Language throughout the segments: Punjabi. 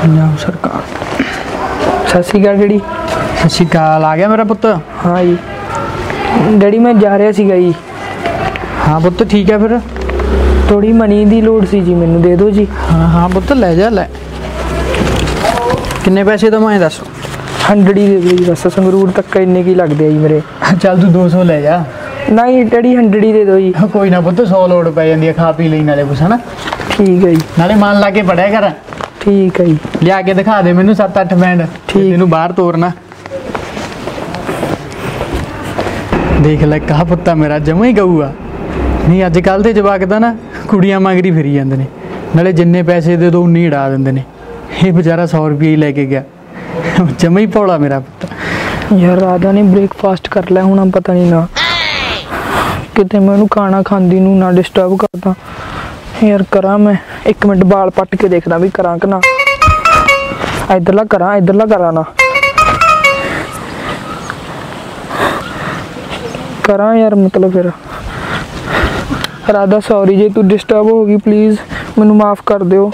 पंजाब सरकार। सत श्री अकाल डैडी। सत श्री अकाल। आ गया मेरा पुत्त? हाँ जी डैडी मैं जा रहा सीगा जी। हाँ पुत्त ठीक है फिर। थोड़ी मनी की लोड़ सी जी, मैनू दे दो जी। हाँ हाँ पुत्त ले जा ले। किन्ने पैसे दवां ये दस? 100 ही दे दो जी बस, संगरूर तक इन्ने की लगते हैं जी मेरे। चल तू 200 ले जा। नहीं डैडी 100 ही दे दो जी। कोई ना पुत्त 100 लोड़ पै जाती है, खा पी ली नाले कुछ है ना। ठीक है जी। नाले मान ला के पढ़िया कर। ठीक है जी। लिया के दिखा दे मैनू 7-8 बैंड। ठीक। तेनू बाहर तोरना। देख ले कहा पुत्ता मेरा जमा ही गऊआ नहीं। अजकल के जवाक दा ना कुड़ियां मगरी फिरी जाते हैं, नाले जिन्ने पैसे दे दो उन्नी उड़ा देंगे ने। ये बेचारा 100 रुपये ही लेके गया, जमा ही भोला मेरा पुत्त। यार राधा ने ब्रेकफास्ट कर लिया होना, पता नहीं ना कितने मैं खाना खांदी नू ना डिस्टर्ब करता। यार करा मैं 1 मिनट बाल पट के देखना भी करा कि ना। इधरला करा ना करा यार, मतलब फिर राधा सॉरी जे तू डिस्टर्ब होगी, प्लीज़ मैनू माफ़ कर दियो।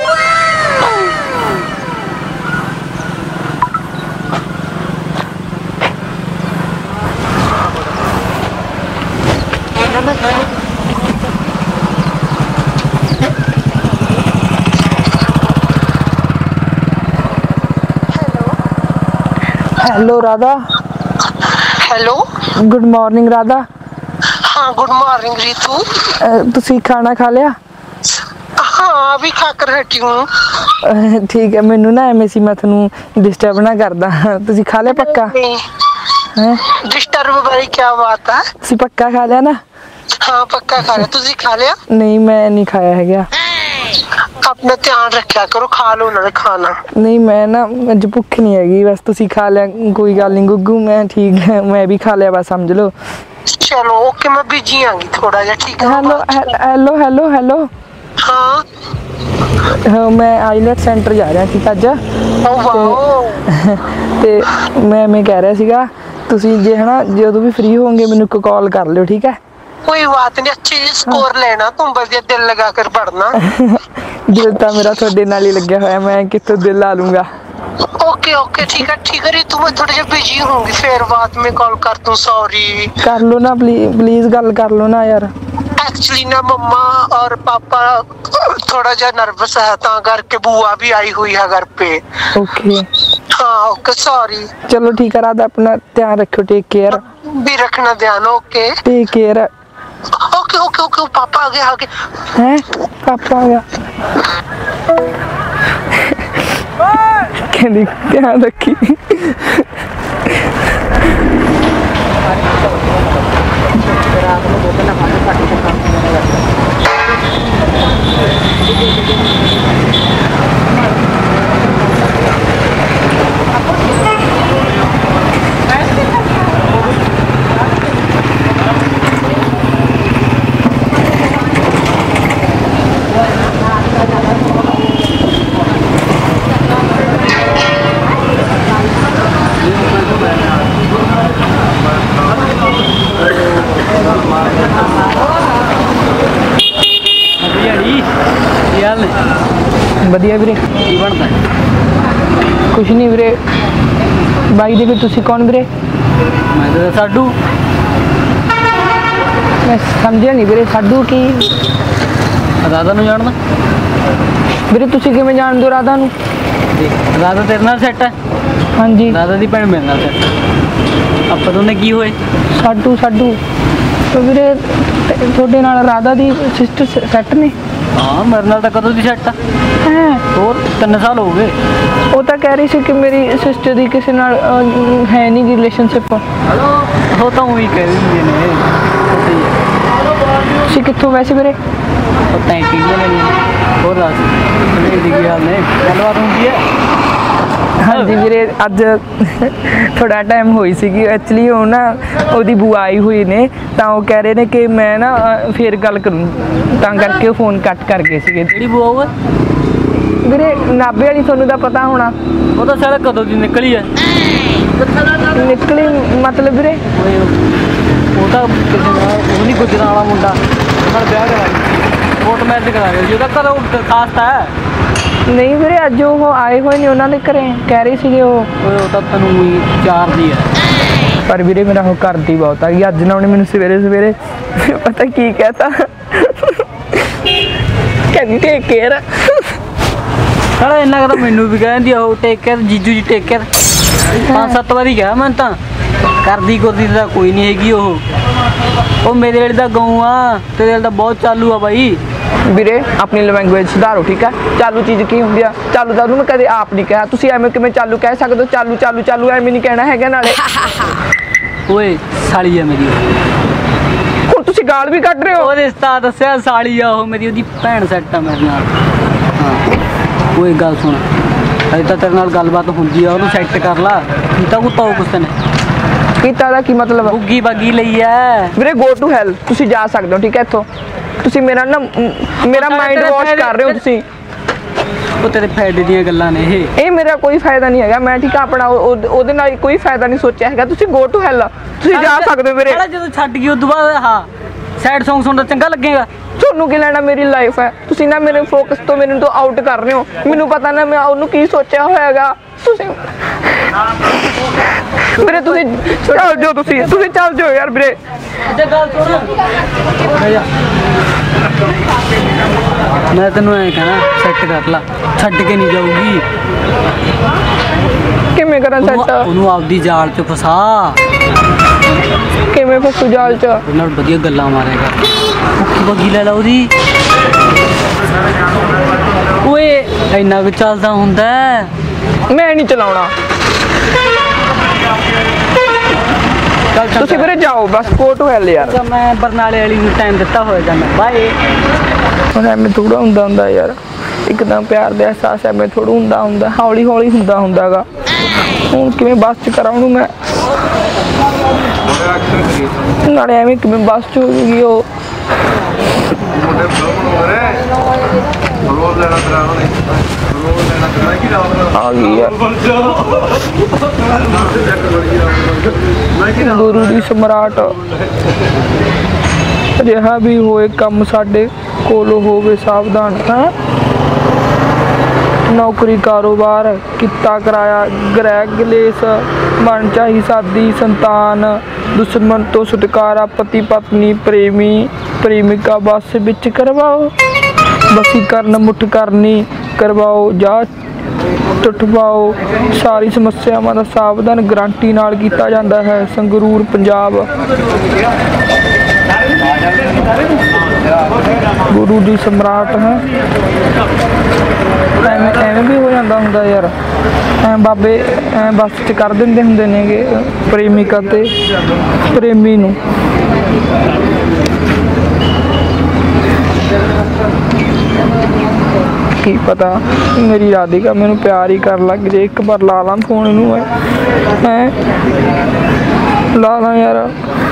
Hello Radha. Hello good morning Radha. हाँ गुड मॉर्निंग रितु। तुसी खाना खा लिया? हाँ अभी खाकर हटी हूँ। ठीक है, मैनू ना एवं सी मैं थोनू डिस्टर्ब ना करदा। तुसी खा लिया पक्का? डिस्टर्ब वाली क्या बात है? तुसी पक्का खा लिया ना? हाँ पक्का खा लिया। तुसी खा लिया? नहीं मैं नहीं खाया है क्या। अपना ध्यान रखा करो, खा लो ना खाना। नहीं मैं ना अज भुख नहीं हैगी, बस तुसी खा लिया कोई गल नहीं गुग्गू, मैं ठीक है मैं भी खा लिया बस समझ लो। चलो ओके मैं बिजी आऊंगी थोड़ा जा, ठीक है। Hello hello hello hello. हाँ मैं आईलेट सेंटर जा रहा ठीक अज। ते मैं कह रहा सीगा तुसी जे है ना जो भी फ्री होंगे मैनू कॉल कर लियो, ठीक है। कोई बात नहीं, अच्छी स्कोर लेना तुम, बढ़िया दिल लगा कर पढ़ना। दिल तो मेरा थोड़े नाल ही लग्या होया, मैं कितों दिल ला लूंगा। ओके ओके ठीक है रितु, मैं थोड़ा जा बिजी होंगी, फिर बाद में कॉल कर दूं। सॉरी। कर लो ना प्लीज गल कर लो ना यार। एक्चुअली ना मम्मा और पापा थोड़ा जा नर्वस है, ता करके बुआ भी आई हुई है घर पे। ओके हाँ ओके सॉरी। चलो ठीक है राधा, अपना ध्यान रखो, टेक केयर। भी रखना ध्यान। Okay take care. Okay okay okay पापा आ गए हैं? पापा आ गया। कहनी ध्यान रखी। ਵਧੀਆ ਵੀਰੇ। ਕੀ ਬਣਦਾ? ਕੁਛ ਨਹੀਂ ਵੀਰੇ। ਬਾਈ ਦੇ ਵੀ ਤੁਸੀਂ ਕੌਣ ਵੀਰੇ? ਮੈਂ ਤਾਂ ਸਾਡੂ। ਮੈਂ ਸਮਝਿਆ ਨਹੀਂ ਵੀਰੇ, ਸਾਡੂ ਕੀ? ਰਾਧਾ ਨੂੰ ਜਾਣਦਾ ਵੀਰੇ? ਤੁਸੀਂ ਕਿਵੇਂ ਜਾਣਦੇ ਹੋ ਰਾਧਾ ਨੂੰ? ਰਾਧਾ ਤੇਰੇ ਨਾਲ ਸੈੱਟ ਹੈ? ਹਾਂਜੀ। ਰਾਧਾ ਦੀ ਭੈਣ ਮੇਰੇ ਨਾਲ ਸੈੱਟ। ਆਪਾਂ ਦੋਨੇ ਕੀ ਹੋਏ? ਸਾਡੂ ਵੀਰੇ ਤੁਹਾਡੇ ਨਾਲ ਰਾਧਾ ਦੀ ਸਿਸਟਰ ਸੈੱਟ ਨੇ? हाँ मेरे नाल कदों दी सैट है? और 3 साल हो गए। वो तो कह रही सी कि मेरी सिस्टर दी किसी नाल है नहीं रिलेशनशिप। वो तो वही कह रही ने। तुसी कित्थों वैसे वीरे? पता है टीडियां लेनी। और दस मेरी दी गल ने गलबात होंदी है। हाँ जी वीरे अज थोड़ा टाइम हुई सी एक्चुअली वो ना ओदी बुआ आई हुई ने, तो वो कह रहे ने कि मैं ना फिर गल करूँ, तां करके फोन कट कर गए सी। जेड़ी बुआ होवे वीरे नाभे वाली थोनू तो पता होना। वो तो सारा कदों दी निकली है। निकली मतलब वीरे वो तो किसी वो नहीं गुजरां वाला मुंडा ब्याह करा कोर्ट मैरिज करा रहे, जो कदों दरखास्त है ਨਹੀਂ ਵੀਰੇ ਅੱਜ ਉਹ ਆਏ ਹੋਏ ਨੇ ਉਹਨਾਂ ਦੇ ਘਰੇ ਕਹਿ ਰਹੇ ਸੀਗੇ ਉਹ ਤਾਂ ਤੈਨੂੰ ਵੀ ਚਾਰ ਦੀ ਹੈ। ਪਰ ਵੀਰੇ ਮੇਰਾ ਉਹ ਕਰਦੀ ਬਹੁਤ ਆ ਗਈ। ਅੱਜ ਨਾ ਉਹਨੇ ਮੈਨੂੰ ਸਵੇਰੇ ਪਤਾ ਕੀ ਕਹਿਤਾ, ਕਹਿੰਦੀ ਟੇਕ ਕੇਅਰ। ਸਾਲਾ ਇੰਨਾ ਤਾਂ ਮੈਨੂੰ ਵੀ ਕਹਿੰਦੀ ਉਹ ਟੇਕ ਕੇਅਰ, ਜੀਜੂ ਜੀ ਟੇਕ ਕੇਅਰ 5-7 ਵਾਰੀ ਕਿਹਾ ਮੈਂ ਤਾਂ। ਕਰਦੀ ਤਾਂ ਕੋਈ ਨਹੀਂ ਹੈਗੀ ਉਹ ਮੇਰੇ ਵਾਲੀ ਦਾ ਗਊ ਆ, ਤੇਰੇ ਵਾਲੀ ਦਾ ਬਹੁਤ ਚਾਲੂ ਆ ਬਾਈ। ਵੀਰੇ ਆਪਣੀ ਲੈਂਗੁਏਜ ਸੁਧਾਰੋ ਠੀਕ ਹੈ। ਚਾਲੂ ਚੀਜ਼ ਕੀ ਹੁੰਦੀ ਆ? ਚਾਲੂ ਤਾਂ ਉਹਨੂੰ ਮੈਂ ਕਦੇ ਆਪ ਨਹੀਂ ਕਿਹਾ। ਤੁਸੀਂ ਐਵੇਂ ਕਿਵੇਂ ਚਾਲੂ ਕਹਿ ਸਕਦੇ ਹੋ? ਚਾਲੂ ਐਵੇਂ ਨਹੀਂ ਕਹਿਣਾ ਹੈਗਾ। ਨਾਲੇ ਓਏ ਸਾਲੀ ਆ ਮੇਰੀ, ਹੁਣ ਤੁਸੀਂ ਗਾਲ ਵੀ ਕੱਢ ਰਹੇ ਹੋ। ਉਹ ਰਿਸ਼ਤਾ ਦੱਸਿਆ ਸਾਲੀ ਆ ਉਹ ਮੇਰੀ, ਉਹਦੀ ਭੈਣ ਸੈੱਟ ਆ ਮੇਰੇ ਨਾਲ। ਹਾਂ ਓਏ ਗੱਲ ਸੁਣ, ਅਜੇ ਤਾਂ ਤੇਰੇ ਨਾਲ ਗੱਲਬਾਤ ਹੁੰਦੀ ਆ, ਉਹਨੂੰ ਸੈੱਟ ਕਰ ਲਾ। ਕੀਤਾ ਕੁੱਤਾ ਕੁਛ ਨੇ ਕੀਤਾ ਦਾ ਕੀ ਮਤਲਬ? ਬੁੱਗੀ ਬਾਗੀ ਲਈ ਐ ਵੀਰੇ ਗੋ ਟੂ ਹੈਲ, ਤੁਸੀਂ ਜਾ ਸਕਦੇ ਹੋ ਠੀਕ ਹੈ ਇੱਥੋਂ। ਤੁਸੀਂ ਮੇਰਾ ਮਾਈਂਡ ਵਾਸ਼ ਕਰ ਰਹੇ ਹੋ ਤੁਸੀਂ। ਉਹ ਤੇਰੇ ਫਾਇਦੇ ਦੀਆਂ ਗੱਲਾਂ ਨੇ ਇਹ ਮੇਰਾ ਕੋਈ ਫਾਇਦਾ ਨਹੀਂ ਹੈਗਾ। ਮੈਂ ਠੀਕ ਆ ਆਪਣਾ ਉਹਦੇ ਨਾਲ ਕੋਈ ਫਾਇਦਾ ਨਹੀਂ ਸੋਚਿਆ ਹੈਗਾ। ਤੁਸੀਂ ਗੋ ਟੂ ਹੈਲ, ਤੁਸੀਂ ਜਾ ਸਕਦੇ ਹੋ ਵੀਰੇ। ਜਦੋਂ ਛੱਡ ਗਈ ਉਦੋਂ ਬਾਅਦ ਹਾਂ ਸੈਡ ਸੌਂਗ ਸੁਣਦਾ ਚੰਗਾ ਲੱਗੇਗਾ? ਤੁਹਾਨੂੰ ਕੀ ਲੈਣਾ, ਮੇਰੀ ਲਾਈਫ ਹੈ। ਤੁਸੀਂ ਨਾ ਮੇਰੇ ਫੋਕਸ ਤੋਂ ਮੈਨੂੰ ਤੋਂ ਆਊਟ ਕਰ ਰਹੇ ਹੋ। ਮੈਨੂੰ ਪਤਾ ਨਾ ਮੈਂ ਉਹਨੂੰ ਕੀ ਸੋਚਿਆ ਹੋਇਆਗਾ। ਤੁਸੀਂ ਵੀਰੇ ਤੁਸੀਂ ਚੱਲ ਜਾਓ, ਤੁਸੀਂ ਚੱਲ ਜਾਓ ਯਾਰ ਵੀਰੇ। ਗੱਲ ਸੁਣ, ਮੈਂ ਤੈਨੂੰ ਐਂ ਕਹਿਣਾ ਸੈੱਟ ਕਰ ਲਾ, ਛੱਡ ਕੇ ਨਹੀਂ ਜਾਊਗੀ। ਕਿਵੇਂ ਕਰਾਂ ਸੈੱਟ? ਉਹਨੂੰ ਆਪਦੀ ਜਾਲ 'ਚ ਫਸਾ। ਕਿਵੇਂ ਫਸੂ ਜਾਲ 'ਚ? ਉਹਦੇ ਨਾਲ ਵਧੀਆ ਗੱਲਾਂ ਮਾਰੇਗਾ, ਭੁੱਖੀ ਬੱਗੀ ਲੈ ਲਾ ਉਹਦੀ। ਓਏ ਇੰਨਾ ਕੁ ਚੱਲਦਾ ਹੁੰਦਾ। ਮੈਂ ਨਹੀਂ ਚਲਾਉਣਾ। ਤੁਸੀਂ ਵੀਰੇ ਜਾਓ ਬਸ, ਗੋ ਟੂ ਹੈਲ ਯਾਰ। ਮੈਂ ਬਰਨਾਲੇ ਵਾਲੀ ਨੂੰ ਟਾਈਮ ਦਿੱਤਾ ਹੋਇਆ ਜਾਂਦਾ। ਬਾਏ। ਹੁਣ ਐਵੇਂ ਥੋੜਾ ਹੁੰਦਾ ਯਾਰ, ਇੱਕਦਮ ਪਿਆਰ ਦਾ ਅਹਿਸਾਸ ਐਵੇਂ ਥੋੜਾ ਹੁੰਦਾ ਹੌਲੀ ਹੁੰਦਾਗਾ। ਹੁਣ ਕਿਵੇਂ ਬੱਸ 'ਚ ਕਰਾਂ ਉਹਨੂੰ ਮੈਂ? ਨਾਲੇ ਐਵੇਂ ਕਿਵੇਂ ਬੱਸ 'ਚ ਹੋ ਜੂਗੀ ਉਹ? ਆ ਗਈ ਯਾਰ ਗੁਰੂ ਦੀ ਸਮਰਾਟ। ਰਿਹਾ ਵੀ ਹੋਏ ਕੰਮ ਸਾਡੇ ਕੋਲ ਹੋਵੇ ਸਾਵਧਾਨ। ਹੈ ਨੌਕਰੀ ਕਾਰੋਬਾਰ ਕੀਤਾ ਕਰਾਇਆ ਗ੍ਰਹਿ ਗਲੇਸ, ਮਨ ਚਾਹੀ ਸਾਦੀ ਸੰਤਾਨ, ਦੁਸ਼ਮਣ ਤੋਂ ਛੁਟਕਾਰਾ, ਪਤੀ ਪਤਨੀ ਪ੍ਰੇਮਿਕਾ ਬਸ ਵਿੱਚ ਕਰਵਾਓ, ਵਸੀਕਰਨ ਮੁੱਠ ਕਰਨੀ ਕਰਵਾਓ ਜਾਂ ਟੁੱਟਵਾਓ। ਸਾਰੀ ਸਮੱਸਿਆਵਾਂ ਦਾ ਸਾਵਧਾਨ ਗਰੰਟੀ ਨਾਲ ਕੀਤਾ ਜਾਂਦਾ ਹੈ। ਸੰਗਰੂਰ ਪੰਜਾਬ। ਗੁਰੂ ਦੀ ਸਮਰਾਟ ਹੈ। ਐਵੇਂ ਵੀ ਹੋ ਜਾਂਦਾ ਹੁੰਦਾ ਯਾਰ। ਬਾਬੇ ਬੱਸ 'ਚ ਕਰ ਦਿੰਦੇ ਹੁੰਦੇ ਨੇਗੇ ਪ੍ਰੇਮਿਕਾ ਤੇ ਪ੍ਰੇਮੀ ਨੂੰ। ਕੀ ਪਤਾ ਮੇਰੀ ਰਾਧਿਕਾ ਮੈਨੂੰ ਪਿਆਰ ਹੀ ਕਰ ਲੱਗ ਜੇ। ਇੱਕ ਵਾਰ ਲਾ ਲਾਂ ਫੋਨ ਇਹਨੂੰ, ਹੈ ਲਾ ਲਾਂ ਯਾਰ।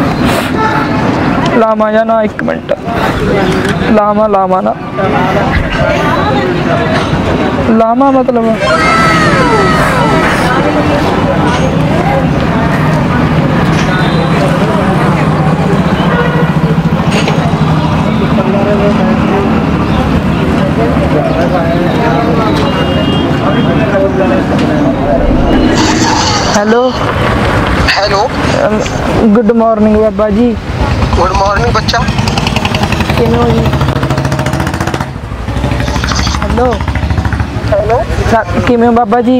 ਲਾਵਾਂ ਜਾਂ ਨਾ, ਇੱਕ ਮਿੰਟ ਲਾਵਾਂ ਨਾ ਲਾਵਾਂ ਮਤਲਬ हेलो गुड मॉर्निंग बाबा जी। गुड मॉर्निंग बच्चा। किमें हो जी? हेलो किमें हो बाबा जी?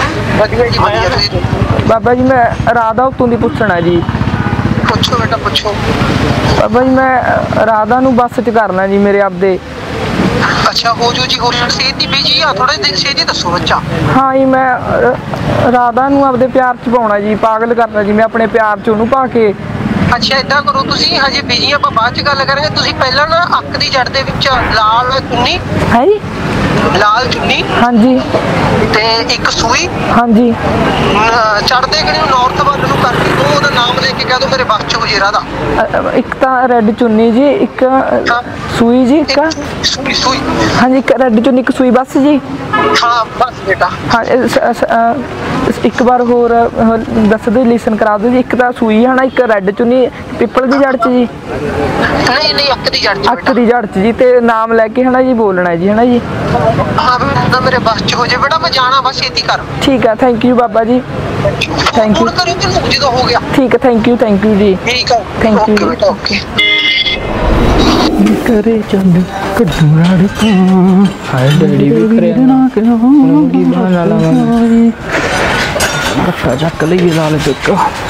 बाबा जी मैं राधा उत्तों दी पुछना जी। पुछो बेटा पुछो। बाबा जी मैं राधा नू बस च करना जी मेरे आपदे। अच्छा हो जो जी, हो सेहती बिजी आ, थोड़ा दिन सेहती दसो बच्चा। हाँ जी मैं राधा नू आपदे प्यार च पाउणा जी, पागल करना जी मैं अपने प्यार च ओनू पा के। अच्छा इदा करो तुसी हजे बिजी ਆਪਾਂ ਬਾਅਦ ਚ ਗੱਲ ਕਰਾਂਗੇ। ਤੁਸੀਂ ਪਹਿਲਾਂ ਨਾ ਅੱਖ ਦੀ ਜੜ ਦੇ ਵਿੱਚ ਲਾਲ ਚੁੰਨੀ ਹੈ ਜੀ, ਲਾਲ ਚੁੰਨੀ ਹਾਂਜੀ ਤੇ ਇੱਕ ਸੂਈ, ਹਾਂਜੀ ਚੜਦੇ ਕਿ ਨਾਰਥ ਵੱਲ ਨੂੰ ਕਰਕੇ ਦੋ ਉਹਦਾ ਨਾਮ ਲੈ ਕੇ ਕਹਿ ਦੋ ਮੇਰੇ ਬਸ ਚ ਹੋ ਜੇ ਰਾਧਾ। ਇੱਕ ਤਾਂ ਰੈੱਡ ਚੁੰਨੀ ਜੀ, ਇੱਕ ਸੂਈ ਜੀ, ਇੱਕ ਸੂਈ ਹਾਂਜੀ, ਇੱਕ ਰੈੱਡ ਚੁੰਨੀ ਇੱਕ ਸੂਈ ਬਸ ਜੀ। ਹਾਂ ਬਸ ਬੇਟਾ। ਹਾਂ ਇੱਕ ਵਾਰ ਹੋਰ ਦੱਸ ਦਿਓ, ਲਿਸਨ ਕਰਾ ਦਿਓ ਜੀ। ਇੱਕ ਤਾਂ ਸੂਈ ਹੈ ਨਾ, ਇੱਕ ਰੈੱਡ ਚੁੰਨੀ ਪਿੱਪਲ ਦੀ ਜੜ 'ਚ ਜੀ। ਨਹੀਂ ਅੱਖ ਦੀ ਜੜ 'ਚ। ਅੱਖ ਦੀ ਜੜ 'ਚ ਜੀ, ਤੇ ਨਾਮ ਲੈ ਕੇ ਹੈ ਨਾ ਜੀ ਬੋਲਣਾ ਜੀ, ਹੈ ਨਾ ਜੀ। हाँ भी मुंडा मेरे बस च हो जाए बेटा, मैं जाना बस छेती कर। ठीक है, थैंक यू बाबा जी। Thank you. फोन करियो तैਨੂੰ ਜਦੋਂ ਹੋ ਗਿਆ। ठीक है, थैंक यू जी। ठीक है, थैंक यू ओके बेटा, ओके। करे चल कड्डू राड़का हाय डैडी भी करे ना की बहाना लावा कट्टा ਚੱਕ ਲਈਏ ਲਾਲ ਪਿੱਕ।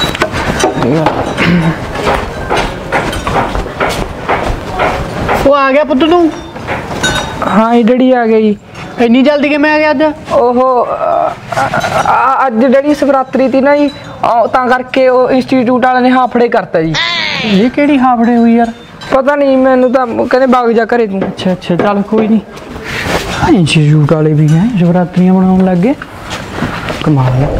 ਉਹ ਆ ਗਿਆ ਪੁੱਤ ਤੂੰ? ਹਾਂ ਜੀ ਡੈਡੀ ਆ ਗਿਆ ਜੀ। ਇੰਨੀ ਜਲਦੀ ਕਿਵੇਂ ਆ ਗਿਆ ਅੱਜ? ਉਹ ਅੱਜ ਡੈਡੀ ਸ਼ਿਵਰਾਤਰੀ ਤੀ ਨਾ ਜੀ, ਤਾਂ ਕਰਕੇ ਉਹ ਇੰਸਟੀਚਿਊਟ ਵਾਲਿਆਂ ਨੇ ਹਾਫੜੇ ਕਰਤਾ ਜੀ। ਇਹ ਕਿਹੜੀ ਹਾਫੜੇ ਹੋਈ ਯਾਰ? ਪਤਾ ਨਹੀਂ ਮੈਨੂੰ ਤਾਂ ਕਹਿੰਦੇ ਬਾਗ ਜਾ ਘਰੇ ਤੂੰ। ਅੱਛਾ ਚੱਲ ਕੋਈ ਨਹੀਂ। ਇੰਸਟੀਚਿਊਟ ਵਾਲੇ ਵੀ ਹੈ ਸ਼ਿਵਰਾਤਰੀਆਂ ਮਨਾਉਣ ਲੱਗ ਗਏ, ਕਮਾਲ ਹੈ।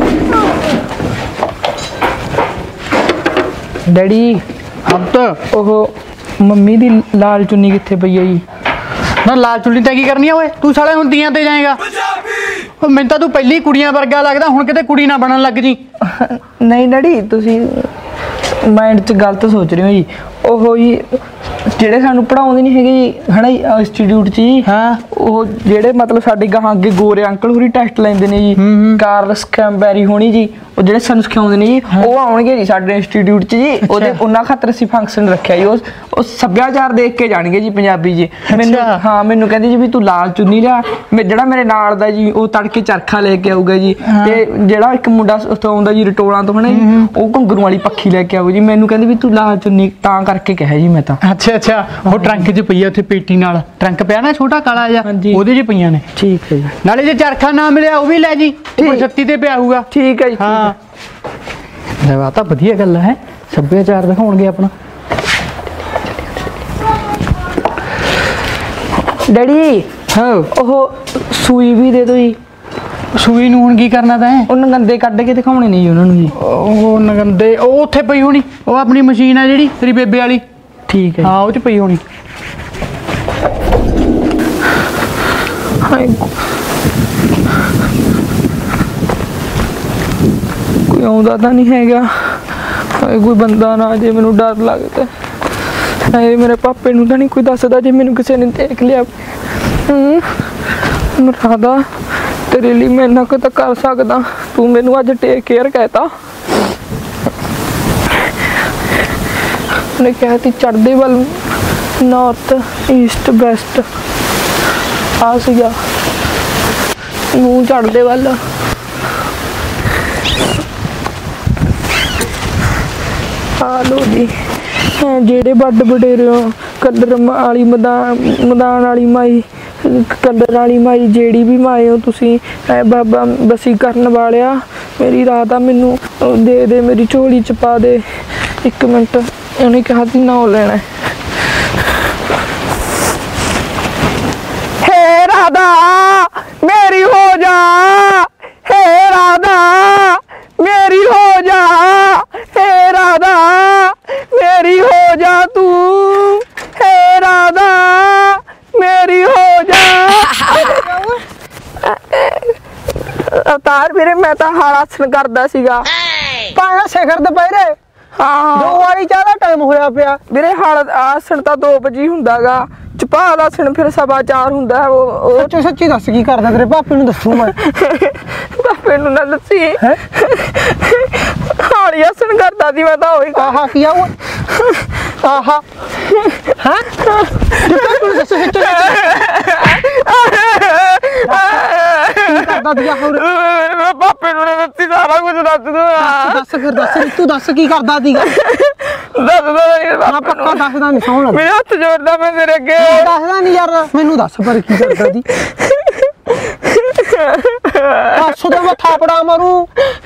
ਡੈਡੀ ਹੱਤ ਉਹ ਮੰਮੀ ਦੀ ਲਾਲ ਚੁੰਨੀ ਕਿੱਥੇ ਪਈ ਹੈ ਜੀ? ਨਾ ਲਾਲ ਚੁੰਨੀ ਤਾਂ ਕੀ ਕਰਨੀ ਆ ਓਏ, ਤੂੰ ਸਾਲੇ ਹੁਣ ਤੀਆਂ ਤੇ ਜਾਏਗਾ? ਉਹ ਮੈਨੂੰ ਤਾਂ ਤੂੰ ਪਹਿਲੀ ਕੁੜੀਆਂ ਵਰਗਾ ਲੱਗਦਾ, ਹੁਣ ਕਿਤੇ ਕੁੜੀ ਨਾ ਬਣਨ ਲੱਗ ਜੀ। ਨਹੀਂ ਡੈਡੀ ਤੁਸੀਂ ਮਾਈਂਡ 'ਚ ਗਲਤ ਸੋਚ ਰਹੇ ਹੋ ਜੀ। ਉਹ ਜੀ ਜਿਹੜੇ ਸਾਨੂੰ ਪੜਾਉਂਦੇ ਨਹੀਂ ਹੈਗੇ ਜੀ ਹਨਾ ਜੀ ਇੰਸਟੀਚਿਊਟ 'ਚ ਜੀ, ਹਾਂ ਉਹ ਜਿਹੜੇ ਮਤਲਬ ਸਾਡੇ ਗਾਹਾਂ ਅੱਗੇ ਗੋਰੇ ਅੰਕਲ ਹੋਰੀ ਟੈਸਟ ਲੈਂਦੇ ਨੇ ਜੀ, ਕਾਰਲਸ ਕੈਂਬੈਰੀ ਹੋਣੀ ਜੀ, ਉਹ ਜਿਹੜੇ ਸਾਨੂੰ ਸਿਖਾਉਂਦੇ ਨੇ ਜੀ, ਉਹ ਆਉਣਗੇ ਜੀ ਸਾਡੇ ਇੰਸਟੀਚਿਊਟ 'ਚ ਜੀ। ਉਹਦੇ ਉਹਨਾਂ ਖਾਤਰ ਅਸੀਂ ਫੰਕਸ਼ਨ ਰੱਖਿਆ ਜੀ। ਉਹ ਸੱਭਿਆਚਾਰ ਦੇਖ ਕੇ ਜਾਣਗੇ ਜੀ ਪੰਜਾਬੀ ਜੀ। ਮੈਨੂੰ ਹਾਂ ਮੈਨੂੰ ਕਹਿੰਦੇ ਜੀ ਵੀ ਤੂੰ ਲਾਲ ਚੁੰਨੀ ਲਿਆ। ਜਿਹੜਾ ਮੇਰੇ ਨਾਲ ਦਾ ਜੀ ਉਹ ਤੜਕੇ ਚਰਖਾ ਲੈ ਕੇ ਆਊਗਾ ਜੀ, ਤੇ ਜਿਹੜਾ ਇੱਕ ਮੁੰਡਾ ਉੱਥੋਂ ਆਉਂਦਾ ਜੀ ਰਟੋਲਾਂ ਤੋਂ ਹਨਾ ਜੀ, ਉਹ ਘੁੰਗਰੂ ਵਾਲੀ ਪੱਖੀ ਲੈ ਕੇ ਆਊ ਜੀ। ਮੈਨੂੰ ਕਹਿੰਦੇ ਵੀ ਤੂੰ ਲਾਲ ਚੁੰਨੀ ਤਾਂ ਕਰਕੇ ਕਿਹਾ ਜੀ ਮੈਂ ਤਾਂ। ਅੱਛਾ ਉਹ ਟਰੰਕ 'ਚ ਪਈ ਆ ਉੱਥੇ ਪੇਟੀ ਨਾਲ, ਟਰੰਕ ਪਿਆ ਨਾ ਛੋਟਾ ਕਾਲਾ ਜਿਹਾ, ਉਹਦੇ 'ਚ ਪਈਆਂ ਨੇ। ਠੀਕ ਹੈ ਜੀ। ਨਾਲੇ ਜੇ ਚਰਖਾ ਨਾ ਮਿਲਿਆ ਉਹ ਵੀ ਲੈ ਜੀ, ਛੱਤੀ ਤੇ ਪਿਆ ਹੋਊਗਾ। ਠੀਕ ਹੈ ਜੀ। ਹਾਂ ਲੈ ਤਾਂ ਵਧੀਆ ਗੱਲ ਹੈ, ਸੱਭਿਆਚਾਰ ਦਿਖਾਉਣਗੇ ਆਪਣਾ। ਡੈਡੀ ਹਾਂ ਉਹ ਸੂਈ ਵੀ ਦੇ ਦਿਓ ਜੀ। ਸੂਈ ਨੂੰ ਹੁਣ ਕੀ ਕਰਨਾ ਤੈਂ? ਉਹ ਨਗੰਦੇ ਕੱਢ ਕੇ ਦਿਖਾਉਣੇ ਨਹੀਂ ਜੀ ਉਹਨਾਂ ਨੂੰ ਜੀ। ਉਹ ਨਗੰਦੇ ਉਹ ਉੱਥੇ ਪਈ ਹੋਣੀ, ਉਹ ਆਪਣੀ ਮਸ਼ੀਨ ਆ ਜਿਹੜੀ ਤੇਰੀ ਬੇਬੇ ਵਾਲੀ। ਠੀਕ ਹੈ। ਹਾਂ ਉਹ 'ਚ ਪਈ ਹੋਣੀ। ਕੋਈ ਆਉਂਦਾ ਤਾਂ ਨਹੀਂ ਹੈਗਾ, ਕੋਈ ਬੰਦਾ ਨਾ ਜੇ, ਮੈਨੂੰ ਡਰ ਲੱਗਦਾ। ਹਾਏ ਮੇਰੇ ਪਾਪੇ ਨੂੰ ਤਾਂ ਨਹੀਂ ਕੋਈ ਦੱਸਦਾ ਜੇ ਮੈਨੂੰ ਕਿਸੇ ਨੇ ਦੇਖ ਲਿਆ। ਰਾਧਾ ਤੇਰੇ ਲਈ ਮੈਂ ਇੰਨਾ ਕੁ ਤਾਂ ਕਰ ਸਕਦਾ, ਤੂੰ ਮੈਨੂੰ ਅੱਜ ਟੇਕ ਕੇਅਰ ਕਹਿਤਾ। ਉਹਨੇ ਕਿਹਾ ਤੀ ਚੜ੍ਹਦੇ ਵੱਲ, ਨਾਰਥ ਈਸਟ ਵੈਸਟ ਆ ਸੀਗਾ ਮੂੰਹ ਚੜ੍ਹਦੇ ਵੱਲ। ਆ ਲੋ ਜੀ ਜਿਹੜੇ ਵੱਡ ਵਡੇਰੇ ਹੋ, ਕਲਰ ਵਾਲੀ ਮੈਦਾਨ ਵਾਲੀ ਮਾਈ, ਕਲਰ ਵਾਲੀ ਮਾਈ, ਜਿਹੜੀ ਵੀ ਮਾਏ ਹੋ ਤੁਸੀਂ, ਬਾਬਾ ਬਸੀ ਕਰਨ ਵਾਲਿਆ ਮੇਰੀ ਰਾਧਾ ਮੈਨੂੰ ਦੇ ਦੇ, ਮੇਰੀ ਝੋਲੀ ਚ ਪਾ ਦੇ। 1 ਮਿੰਟ ਉਹਨੇ ਕਿਹਾ ਸੀ ਨਾਂ ਲੈਣਾ। ਹੇ ਰਾਧਾ ਮੇਰੀ ਹੋ ਜਾ, ਹੇ ਰਾਧਾ ਮੇਰੀ ਹੋ ਜਾ, ਹੇ ਰਾਧਾ ਮੇਰੀ ਹੋ ਜਾ ਤੂੰ, ਹੇ ਰਾਧਾ ਮੇਰੀ ਹੋ ਜਾ। ਅਵਤਾਰ ਵੀਰੇ ਮੈਂ ਤਾਂ ਹਾਲਾਸਨ ਕਰਦਾ ਸੀਗਾ। ਪਾਣਾ ਸਿਖਰ ਦੁਪਹਿਰੇ ਹਾਂ 2 ਵਾਰੀ ਚਾਹ ਦਾ ਟਾਈਮ ਹੋਇਆ ਪਿਆ ਵੀਰੇ ਹਾਲ ਆਸਣ ਤਾਂ 2 ਵਜੇ ਹੁੰਦਾਗਾ, ਚਪਾਲ ਆਸਣ ਫਿਰ 4:15 ਹੁੰਦਾ। ਉਹ ਸੱਚੀ ਦੱਸ ਕੀ ਕਰਦਾ ਤੇਰੇ ਪਾਪੇ ਨੂੰ ਦੱਸੂ ਮੈਂ। ਪਾਪੇ ਨੂੰ ਨਾ ਦੱਸੀ ਹਾਲੀ ਆਸਣ ਕਰਦਾ ਸੀ ਮੈਂ ਤਾਂ। ਉਹੀ ਆਹਾ ਕੀ ਆ ਉਹ ਆਹਾ ਹਾਂ ਤੂੰ ਦੱਸ ਸੱਚੀ ਕਰਦਾ ਦੀਆ ਹੋਰ ਮੈਂ ਪਾਪੇ ਨੂੰ ਨਾ ਦੱਸੀ, ਸਾਰਾ ਕੁਝ ਦੱਸ ਦੂੰ। ਦੱਸ ਫਿਰ ਦੱਸ ਤੂੰ ਦੱਸ ਕੀ ਕਰਦਾ ਸੀਗਾ? ਦੱਸਦਾ ਨਹੀਂ ਮੈਂ ਪੱਕਾ ਦੱਸਦਾ ਨਹੀਂ, ਸੌਣ ਮੇਰੇ ਹੱਥ ਜੋੜਦਾ ਮੈਂ ਤੇਰੇ ਅੱਗੇ। ਦੱਸਦਾ ਨਹੀਂ ਯਾਰ, ਮੈਨੂੰ ਦੱਸ ਪਰ ਕੀ ਕਰਦਾ ਸੀ? ਦੱਸ ਦੇ ਮੈਂ ਥਾਪੜਾ ਮਾਰੂ।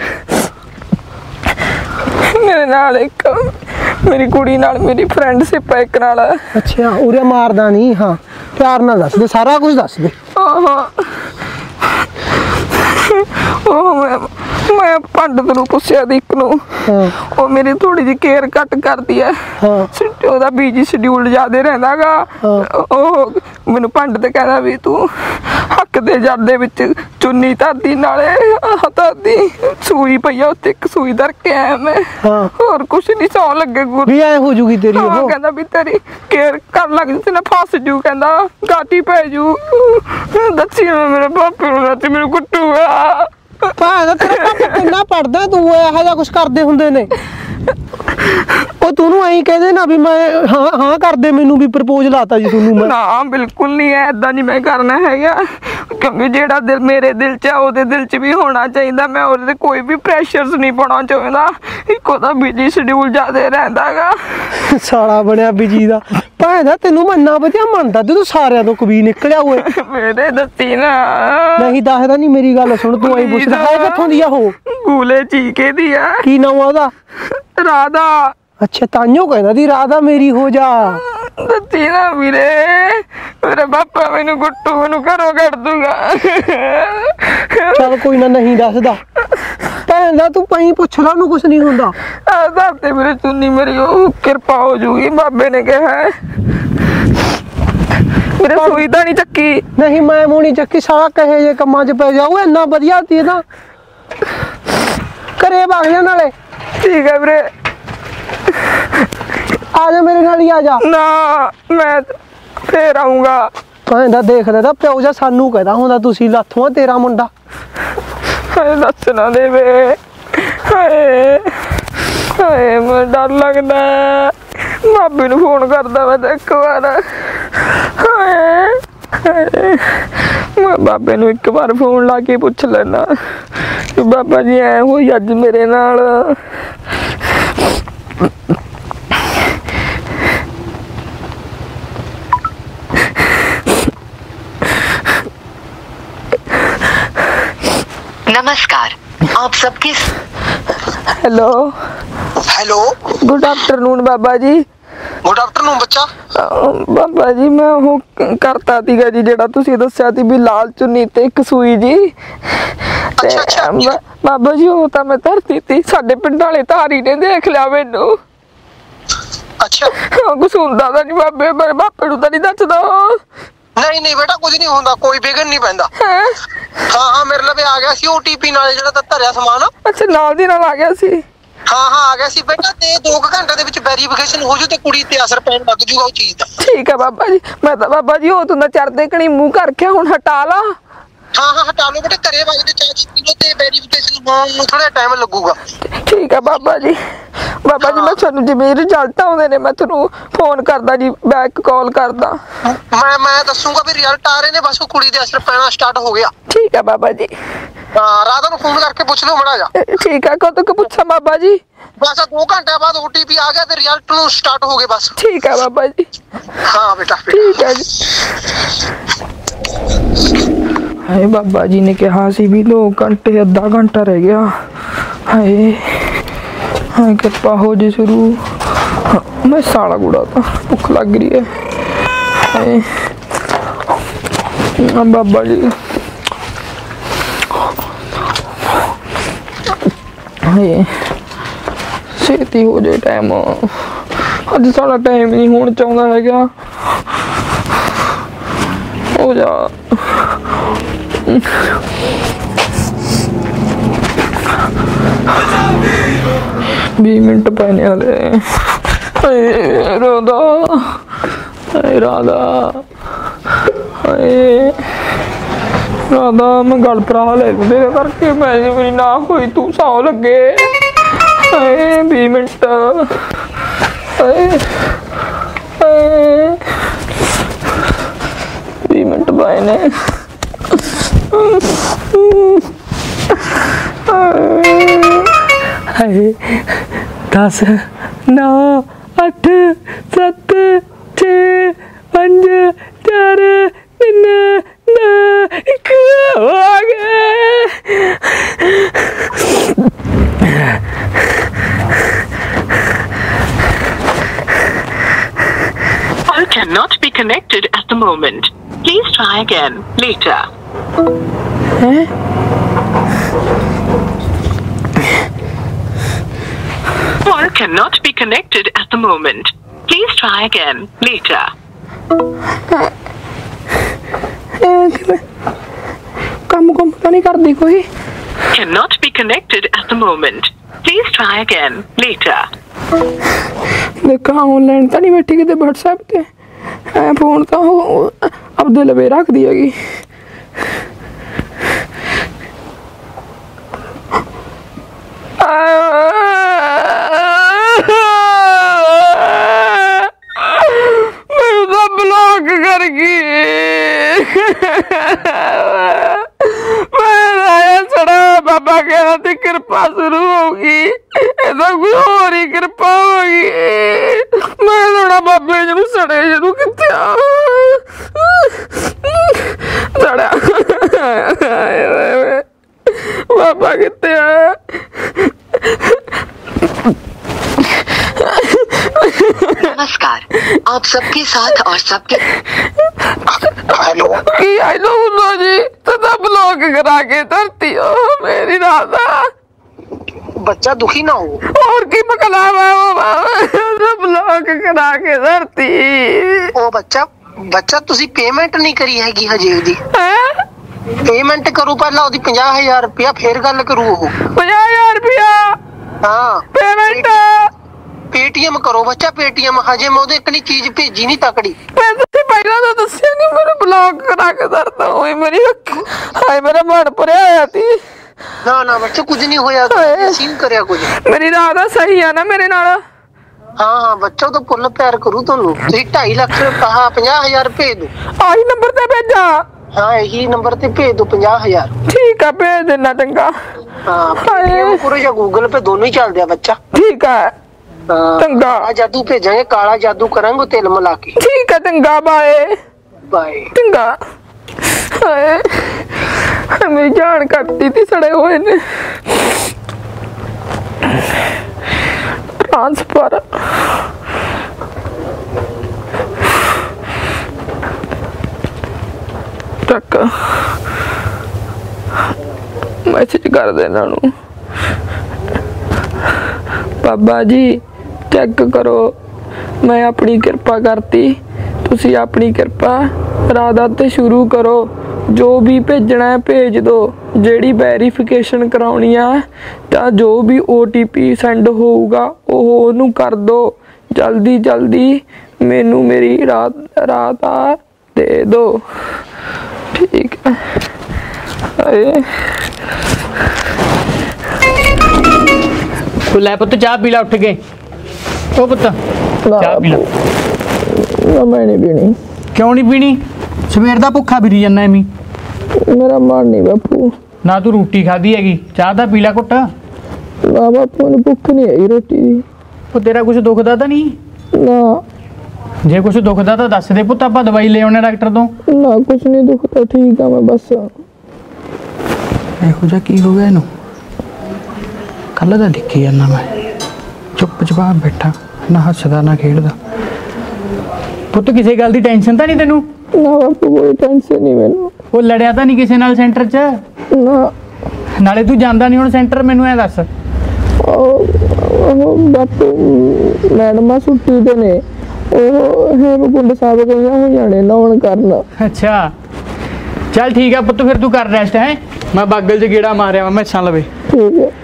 ਮੇਰੇ ਨਾਲ ਇੱਕ ਮੇਰੀ ਕੁੜੀ ਨਾਲ ਮੇਰੀ ਫਰੈਂਡਸ਼ਿਪ ਹੈ ਇੱਕ ਨਾਲ। ਅੱਛਾ ਉਰੇ ਮਾਰਦਾ ਨਹੀਂ, ਹਾਂ ਪਿਆਰ ਨਾਲ ਦੱਸ ਦੇ, ਸਾਰਾ ਕੁਝ ਦੱਸ ਦੇ। ਉਹ ਮੈਂ ਪੰਡਤ ਨੂੰ ਪੁੱਛਿਆ ਦੀ ਇੱਕ ਨੂੰ, ਉਹ ਮੇਰੀ ਥੋੜੀ ਜਿਹੀ ਕੇਅਰ ਘੱਟ ਕਰਦੀ ਹੈ। ਉਹਦਾ ਬੀਜੀ ਸ਼ਡਿਊਲ ਜ਼ਿਆਦਾ ਰਹਿੰਦਾਗਾ। ਉਹ ਮੈਨੂੰ ਪੰਡਤ ਕਹਿੰਦਾ ਵੀ ਤੂੰ ਹੱਕ ਦੇ ਜੜ ਦੇ ਵਿੱਚ ਚੁੰਨੀ ਧਰਦੀ, ਨਾਲੇ ਧਰਦੀ ਸੂਈ ਪਈ ਆ ਉੱਤੇ, ਇੱਕ ਸੂਈ ਧਰ ਕੇ ਆਇਆ ਮੈਂ। ਹੋਰ ਕੁਛ ਨਹੀਂ, ਸੌ ਲੱਗੇ ਗੁਰੂ ਵੀ ਐ ਹੋ ਜੂਗੀ ਤੇਰੀ। ਉਹ ਕਹਿੰਦਾ ਵੀ ਤੇਰੀ ਕੇਅਰ ਕਰ ਲੱਗ ਜੂ ਤੇ ਨਾ ਫਸ ਜੂ, ਕਹਿੰਦਾ ਗਾਟੀ ਪੈ ਜੂ। ਦੱਸੀ ਮੇਰੇ ਪਾਪੇ ਨੂੰ ਨਾ ਤੇ ਮੈਨੂੰ ਕੁੱਟੂਗਾ। ਭਾਂ ਤੇਰਾ ਪਾਪਾ ਕਿੰਨਾ ਪੜਦਾ, ਤੂੰ ਇਹੋ ਜਿਹਾ ਕੁਛ ਕਰਦੇ ਹੁੰਦੇ ਨੇ। ਉਹ ਤੂੰ ਐਂ ਕਹਦੇ ਨਾ ਵੀ ਮੈਂ ਹਾਂ ਕਰਦੇ, ਮੈਨੂੰ ਵੀ ਪ੍ਰਪੋਜ਼ ਲਾਤਾ ਜੀ ਤੁਹਾਨੂੰ ਮੈਂ। ਨਾ ਬਿਲਕੁਲ ਨਹੀਂ ਹੈ, ਏਦਾਂ ਨਹੀਂ ਮੈਂ ਕਰਨਾ ਹੈਗਾ, ਕਿਉਂਕਿ ਜਿਹੜਾ ਦਿਲ ਮੇਰੇ ਦਿਲ 'ਚ ਆ ਉਹਦੇ ਦਿਲ 'ਚ ਵੀ ਹੋਣਾ ਚਾਹੀਦਾ। ਮੈਂ ਉਹਦੇ ਤੇ ਕੋਈ ਵੀ ਪ੍ਰੈਸ਼ਰਸ ਨਹੀਂ ਪਾਉਣਾ ਚਾਹੁੰਦਾ। ਇੱਕ ਉਹਦਾ ਬਿਜੀ ਸ਼ਡਿਊਲ ਜ਼ਿਆਦਾ ਰਹਿੰਦਾ ਗਾ। ਸਾਲਾ ਬਣਿਆ ਬਿਜੀ ਦਾ। ਭਾਂ ਤੈਨੂੰ ਮੈਂ ਇੰਨਾ ਵਧੀਆ ਮੰਨਦਾ, ਤੂੰ ਸਾਰਿਆਂ ਤੋਂ ਕਬੀ ਨਿਕਲਿਆ ਹੋਏ। ਮੇਰੇ ਦੱਸੀ ਨਾ। ਨਹੀਂ ਦੱਸਦਾ ਨਹੀਂ, ਮੇਰੀ ਗੱਲ ਸੁਣ, ਤੂੰ ਐਂ ਪੁੱਛਦਾ ਹੈ ਕਿੱਥੋਂ ਦੀ ਆ ਉਹ? ਗੂਲੇ ਚੀਕੇ ਦੀ ਆ। ਕੀ ਨਾਮ ਆ ਉਹਦਾ? ਰਾਧਾ। ਅੱਛਾ, ਤਾਂਿਓ ਕਹਿੰਦਾ ਦੀ ਰਾਧਾ ਮੇਰੀ ਹੋ ਜਾ। ਦੱਸੀ ਨਾ ਵੀਰੇ, ਮੇਰੇ ਪਾਪਾ ਮੈਨੂੰ ਗੁੱਟੂ ਮੈਨੂੰ ਘਰੋਂ ਕੱਢ ਦੂਗਾ। ਚੱਲ ਕੋਈ ਨਾ, ਨਹੀਂ ਦੱਸਦਾ। ਭੈਣ ਦਾ ਤੂੰ ਪਈ ਪੁੱਛ ਲਾ, ਉਹਨੂੰ ਕੁਛ ਨਹੀਂ ਹੁੰਦਾ। ਆਹ ਤੇ ਮੇਰੇ ਚੁੰਨੀ ਮੇਰੀ ਉਹ ਕਿਰਪਾ ਹੋ ਜੂਗੀ, ਬਾਬੇ ਨੇ ਕਿਹਾ। ਮੇਰੇ ਸੂਈ ਤਾਂ ਨਹੀਂ ਚੱਕੀ। ਨਹੀਂ ਮੈਂ ਮੂੰਹ ਨਹੀਂ ਚੱਕੀ, ਸਾਲਾ ਕਹੇ ਜੇ ਕੰਮਾਂ 'ਚ ਪੈ ਜਾਊ। ਇੰਨਾ ਵਧੀਆ ਤੀ ਨਾ, ਘਰੇ ਵਗ ਜਾ ਨਾਲੇ। ਠੀਕ ਹੈ ਵੀਰੇ, ਆ ਜਾ ਮੇਰੇ ਨਾਲ ਹੀ ਆ ਜਾ। ਨਾ ਮੈਂ ਫੇਰ ਆਊਂਗਾ। ਕਹਿੰਦਾ ਦੇਖ ਲੈਦਾ ਪਿਓ ਜਾ ਸਾਨੂੰ ਕਹਿੰਦਾ ਹੁੰਦਾ ਤੁਸੀਂ ਲਾਥੋਂ ਆ ਤੇਰਾ ਮੁੰਡਾ। ਹਾਏ ਦੱਸ ਨਾ ਦੇਵੇ, ਹਾਏ ਹਾਏ ਮੈਨੂੰ ਡਰ ਲੱਗਦਾ। ਬਾਬੇ ਨੂੰ ਫੋਨ ਕਰਦਾ ਮੈਂ ਤਾਂ ਇੱਕ ਵਾਰ। ਹਾਏ ਹਾਏ, ਮੈਂ ਬਾਬੇ ਨੂੰ ਇੱਕ ਵਾਰ ਫੋਨ ਲਾ ਕੇ ਪੁੱਛ ਲੈਣਾ ਬਾਬਾ ਜੀ ਐ ਹੋਈ ਅੱਜ ਮੇਰੇ ਨਾਲ। नमस्कार, आप सबकी हेलो हेलो, गुड आफ्टरनून बाबा जी। गुड आफ्टरनून ਬੱਚਾ। ਬਾਬਾ ਜੀ ਮੈਂ ਉਹ ਕਰਤਾ ਸੀਗਾ ਜੀ ਜਿਹੜਾ ਤੁਸੀਂ ਦੱਸਿਆ ਸੀ ਵੀ ਲਾਲ ਚੁੰਨੀ ਤੇ ਇੱਕ ਸੂਈ ਜੀ। ਅੱਛਾ ਬਾਬਾ ਜੀ ਉਹ ਤਾਂ ਮੈਂ ਧਰਤੀ ਤੀ, ਸਾਡੇ ਪਿੰਡ ਵਾਲੇ ਧਾਰੀ ਨੇ ਦੇਖ ਲਿਆ ਮੈਨੂੰ। ਅੱਛਾ, ਕੁਛ ਹੁੰਦਾ ਤਾਂ ਨਹੀਂ ਬਾਬੇ, ਮੇਰੇ ਬਾਪੇ ਨੂੰ ਤਾਂ ਨਹੀਂ ਦੱਸਦਾ। ਨਹੀਂ ਨਹੀਂ ਬੇਟਾ, ਕੁਝ ਨਹੀਂ ਹੁੰਦਾ, ਕੋਈ ਵਿਗੜ ਨਹੀਂ ਪੈਂਦਾ। ਹਾਂ ਮੇਰੇ ਲਵੇ ਆ ਗਿਆ ਸੀ OTP ਨਾਲ ਜਿਹੜਾ ਧਰਿਆ ਸਮਾਨ। ਅੱਛਾ, ਨਾਲ ਦੀ ਨਾਲ ਆ ਗਿਆ ਸੀ। ਹਾਂ ਆ ਗਿਆ ਸੀ ਬੇਟਾ, ਤੇ 2 ਘੰਟੇ ਦੇ ਵਿੱਚ ਵੈਰੀਫਿਕੇਸ਼ਨ ਹੋ ਜੂ ਤੇ ਕੁੜੀ ਤੇ ਅਸਰ ਪੈਣ ਲੱਗ ਜੂਗਾ ਉਹ ਚੀਜ਼ ਦਾ। ਠੀਕ ਹੈ ਬਾਬਾ ਜੀ, ਮੈਂ ਤਾਂ ਬਾਬਾ ਜੀ ਉਹ ਤੁੰਦਾ ਚੜਦੇ ਕਣੀ ਮੂੰਹ ਕਰਕੇ ਹੁਣ ਹਟਾ ਲਾ। ਹਾਂ ਹਟਾ ਲਓ ਬੇਟੇ, ਘਰੇ ਵਗਦੇ ਚਾਹ ਪੀ ਲਓ ਤੇ ਵੈਰੀਫਿਕੇਸ਼ਨ ਹੋਣ ਨੂੰ ਥੋੜਾ ਟਾਈਮ ਲੱਗੂਗਾ। ਠੀਕ ਹੈ ਬਾਬਾ ਜੀ। ਬਾਬਾ ਜੀ ਮੈਂ ਤੁਹਾਨੂੰ ਜਿਵੇਂ ਰਿਜ਼ਲਟ ਆਉਂਦੇ ਨੇ ਮੈਂ ਤੁਹਾਨੂੰ ਫੋਨ ਕਰਦਾ ਜੀ, ਬੈਕ ਕਾਲ ਕਰਦਾ। ਮੈਂ ਦੱਸੂਗਾ ਵੀ ਰਿਜ਼ਲਟ ਆ ਰਹੇ ਨੇ, ਬਸ ਉਹ ਕੁੜੀ ਦੇ ਅਸਰ ਪੈਣਾ ਸਟਾਰਟ ਹੋ ਗਿਆ। ਠੀਕ ਹੈ ਬਾਬਾ ਜੀ। ਹਾਂ ਰਾਧਾ ਨੂੰ ਫੋਨ ਕਰਕੇ ਪੁੱਛ ਲਓ ਮੜਾ ਜਾ। ਠੀਕ ਹੈ, ਕਦੋਂ ਕੁ ਪੁੱਛਾਂ ਬਾਬਾ ਜੀ? ਬਸ 2 ਘੰਟੇ ਬਾਅਦ OTP ਆ ਗਿਆ ਤੇ ਰਿਜ਼ਲਟ ਨੂੰ ਸਟਾਰਟ ਹੋ ਗਏ ਬਸ। ਠੀਕ ਹੈ ਬਾਬਾ ਜੀ। ਹਾਂ ਬੇਟਾ ਠੀਕ ਹੈ ਜੀ। ਹਾਏ ਬਾਬਾ ਜੀ ਨੇ ਕਿਹਾ ਸੀ ਵੀ 2 ਘੰਟੇ, ਅੱਧਾ ਘੰਟਾ ਰਹਿ ਗਿਆ। ਹਾਏ ਹਾਏ ਕਿਰਪਾ ਹੋ ਜੇ ਸ਼ੁਰੂ। ਮੈਂ ਸਾਲਾ ਗੁੜਾ ਤਾਂ ਭੁੱਖ ਲੱਗ ਰਹੀ ਹੈ। ਹਾਏ ਬਾਬਾ ਜੀ, ਹਾਏ ਛੇਤੀ ਹੋ ਜੇ ਟਾਈਮ। ਅੱਜ ਸਾਡਾ ਟਾਈਮ ਨਹੀਂ ਹੋਣ ਚਾਹੁੰਦਾ ਹੈਗਾ। ਹੋ ਜਾ। 20 ਮਿੰਟ ਪੈਣੇ ਵਾਲੇ। ਹਾਏ ਰਾਧਾ, ਹਾਏ ਰਾਧਾ, ਹਾਏ ਰਾਧਾ, ਮੈਂ ਗੱਲ ਭਰਾ ਲੈ ਤੇਰੇ ਕਰਕੇ। ਮੈਂ ਮੇਰੀ ਨਾ ਹੋਈ ਤੂੰ ਸੌ ਲੱਗੇ। ਹਾਏ 20 ਮਿੰਟ। ਹਾਏ ਹਾਏ 20 ਮਿੰਟ ਪਏ ਨੇ। ਹਾਏ 10 9 8 7 6 5 4 3 2 1 ਆ ਗਏ। Call cannot be connected at the moment. Please try again later. cannot be connected at the moment. Please try again later. ਕੰਮ ਤਾਂ ਨਹੀਂ ਕਰਦੀ ਕੋਈ। Cannot be connected at the moment. Please try again later. ਦੇਖਾਂ ਆਨਲਾਈਨ ਤਾਂ ਨਹੀਂ ਬੈਠੀ ਕਿਤੇ WhatsApp ਤੇ। ਐ ਫੋਨ ਤਾਂ ਉਹ ਆਪਦੇ ਲਵੇ ਰੱਖਦੀ ਹੈਗੀ। ਮੈਨੂੰ ਤਾਂ ਬਲੌਕ ਕਰ ਗਈ। ਸੜਾ ਬਾਬਾ ਕਹਿੰਦਾ ਤੇ ਕਿਰਪਾ ਸ਼ੁਰੂ ਹੋਊਗੀ, ਇਹਦਾ ਕੋਈ ਹੋਰ ਹੀ ਕਿਰਪਾ ਹੋਗੀ। ਮੈਂ ਥੋੜਾ ਬਾਬੇ ਨੂੰ ਸੜੇ ਜਦੋਂ ਕਿੱਥੇ ਆ ਸੜਾ ਬਾਬਾ कितने नमस्कार, आप सबके साथ और सबके हेलो हेलो जी तदा ब्लॉक करा के धरती हो मेरी राधा बच्चा दुखी ना हो और की बकलावा ब्लॉक करा के धरती। ओ बच्चा तुसी पेमेंट नहीं करी हैगी हजे दी पेमेंट करो पहला ओदी 50,000 रुपया फिर गल करू ओ 50,000 रुपया हाँ पेमेंट पेटीएम करो बच्चा पेटीएम हजे मैं ओदे इतनी चीज भेजी नहीं तकड़ी मैं तुझे पहला तो दस्या नहीं मेरे ब्लॉक करा के धरता ओए मेरी हाय मेरा मन भरिया आया थी ना बच्चा कुछ नहीं होया सीन करया कुछ मेरी राधा सही है ना मेरे नाल। हाँ बच्चा तो पुल प्यार करू तुहानू तुसी 2.5 लाख कहा 50,000 भेज दो आई नंबर ते भेजा हाँ यही नंबर ते भेज दो 50,000 ठीक है भेज देना चंगा। हाँ पेटीएम करो या गूगल पे दोनों ही चल दिया बच्चा ठीक है चंगा काला जादू भेजेंगे काला जादू करेंगे तेल मिला के ठीक है चंगा बाय बाय चंगा। हाय मेरी जान कटती थी सड़े हुए ने ट्रांसफर तक मैसेज कर देना बाबा जी चेक करो मैं अपनी कृपा करती तुसी अपनी कृपा राधा ते शुरू करो जो भी भेजना है भेज दो जेड़ी वेरीफिकेशन कराउनी है तां जो भी OTP सेंड होऊगा ओनू कर दो जल्दी जल्दी मैनू मेरी राधा दे दो ठीक है। तू लै पुत्त चाह पी ला उठ के ओ पुत्त चाह पी ला मैं नहीं पीनी क्यों नहीं पीनी सवेर दा भुखा फिरी जाना एमी मेरा मन नहीं बापू ना तू रोटी खाधी हैगी चाह दा पी ला घुट ना बापू मैंने भुख नहीं आई रोटी दी ओ तेरा कुछ दुखदा तां नहीं ना जे कुछ दुखदा तां दस दे पुत्त आपां दवाई ले आउने डॉक्टर तो ना कुछ नहीं दुखता ठीक है मैं बस ਇਹੋ ਜਿਹਾ ਕੀ ਹੋ ਗਿਆ ਇਹਨੂੰ ਕੱਲ ਦਾ ਦੇਖੀ ਜਾਂਦਾ ਮੈਂ ਚੁੱਪ ਚੁਪਾਪ ਬੈਠਾ ਨਾ ਹੱਸਦਾ ਨਾ ਖੇਡਦਾ ਪੁੱਤ ਕਿਸੇ ਗੱਲ ਦੀ ਟੈਨਸ਼ਨ ਤਾਂ ਨਹੀਂ ਤੈਨੂੰ ना बापू कोई टेंशन नहीं मैनू ਉਹ ਲੜਿਆ ਤਾਂ ਨਹੀਂ ਕਿਸੇ ਨਾਲ ਸੈਂਟਰ 'ਚ ना ਨਾਲੇ ਤੂੰ ਜਾਂਦਾ ਨਹੀਂ ਹੁਣ ਸੈਂਟਰ ਮੈਨੂੰ ਐ ਦੱਸ बापू मैडम छुट्टी ते ने हेमकुंड साहब गईयां होईयां ने नौन करन ਅੱਛਾ ਚੱਲ ਠੀਕ ਆ ਪੁੱਤ ਫਿਰ ਤੂੰ ਕਰ ਰੈਸਟ ਹੈ ਮੈਂ ਬਾਗਲ 'ਚ ਗੇੜਾ ਮਾਰਿਆ ਮੈਂ ਛਾਂ ਲਵੇ ठीक है।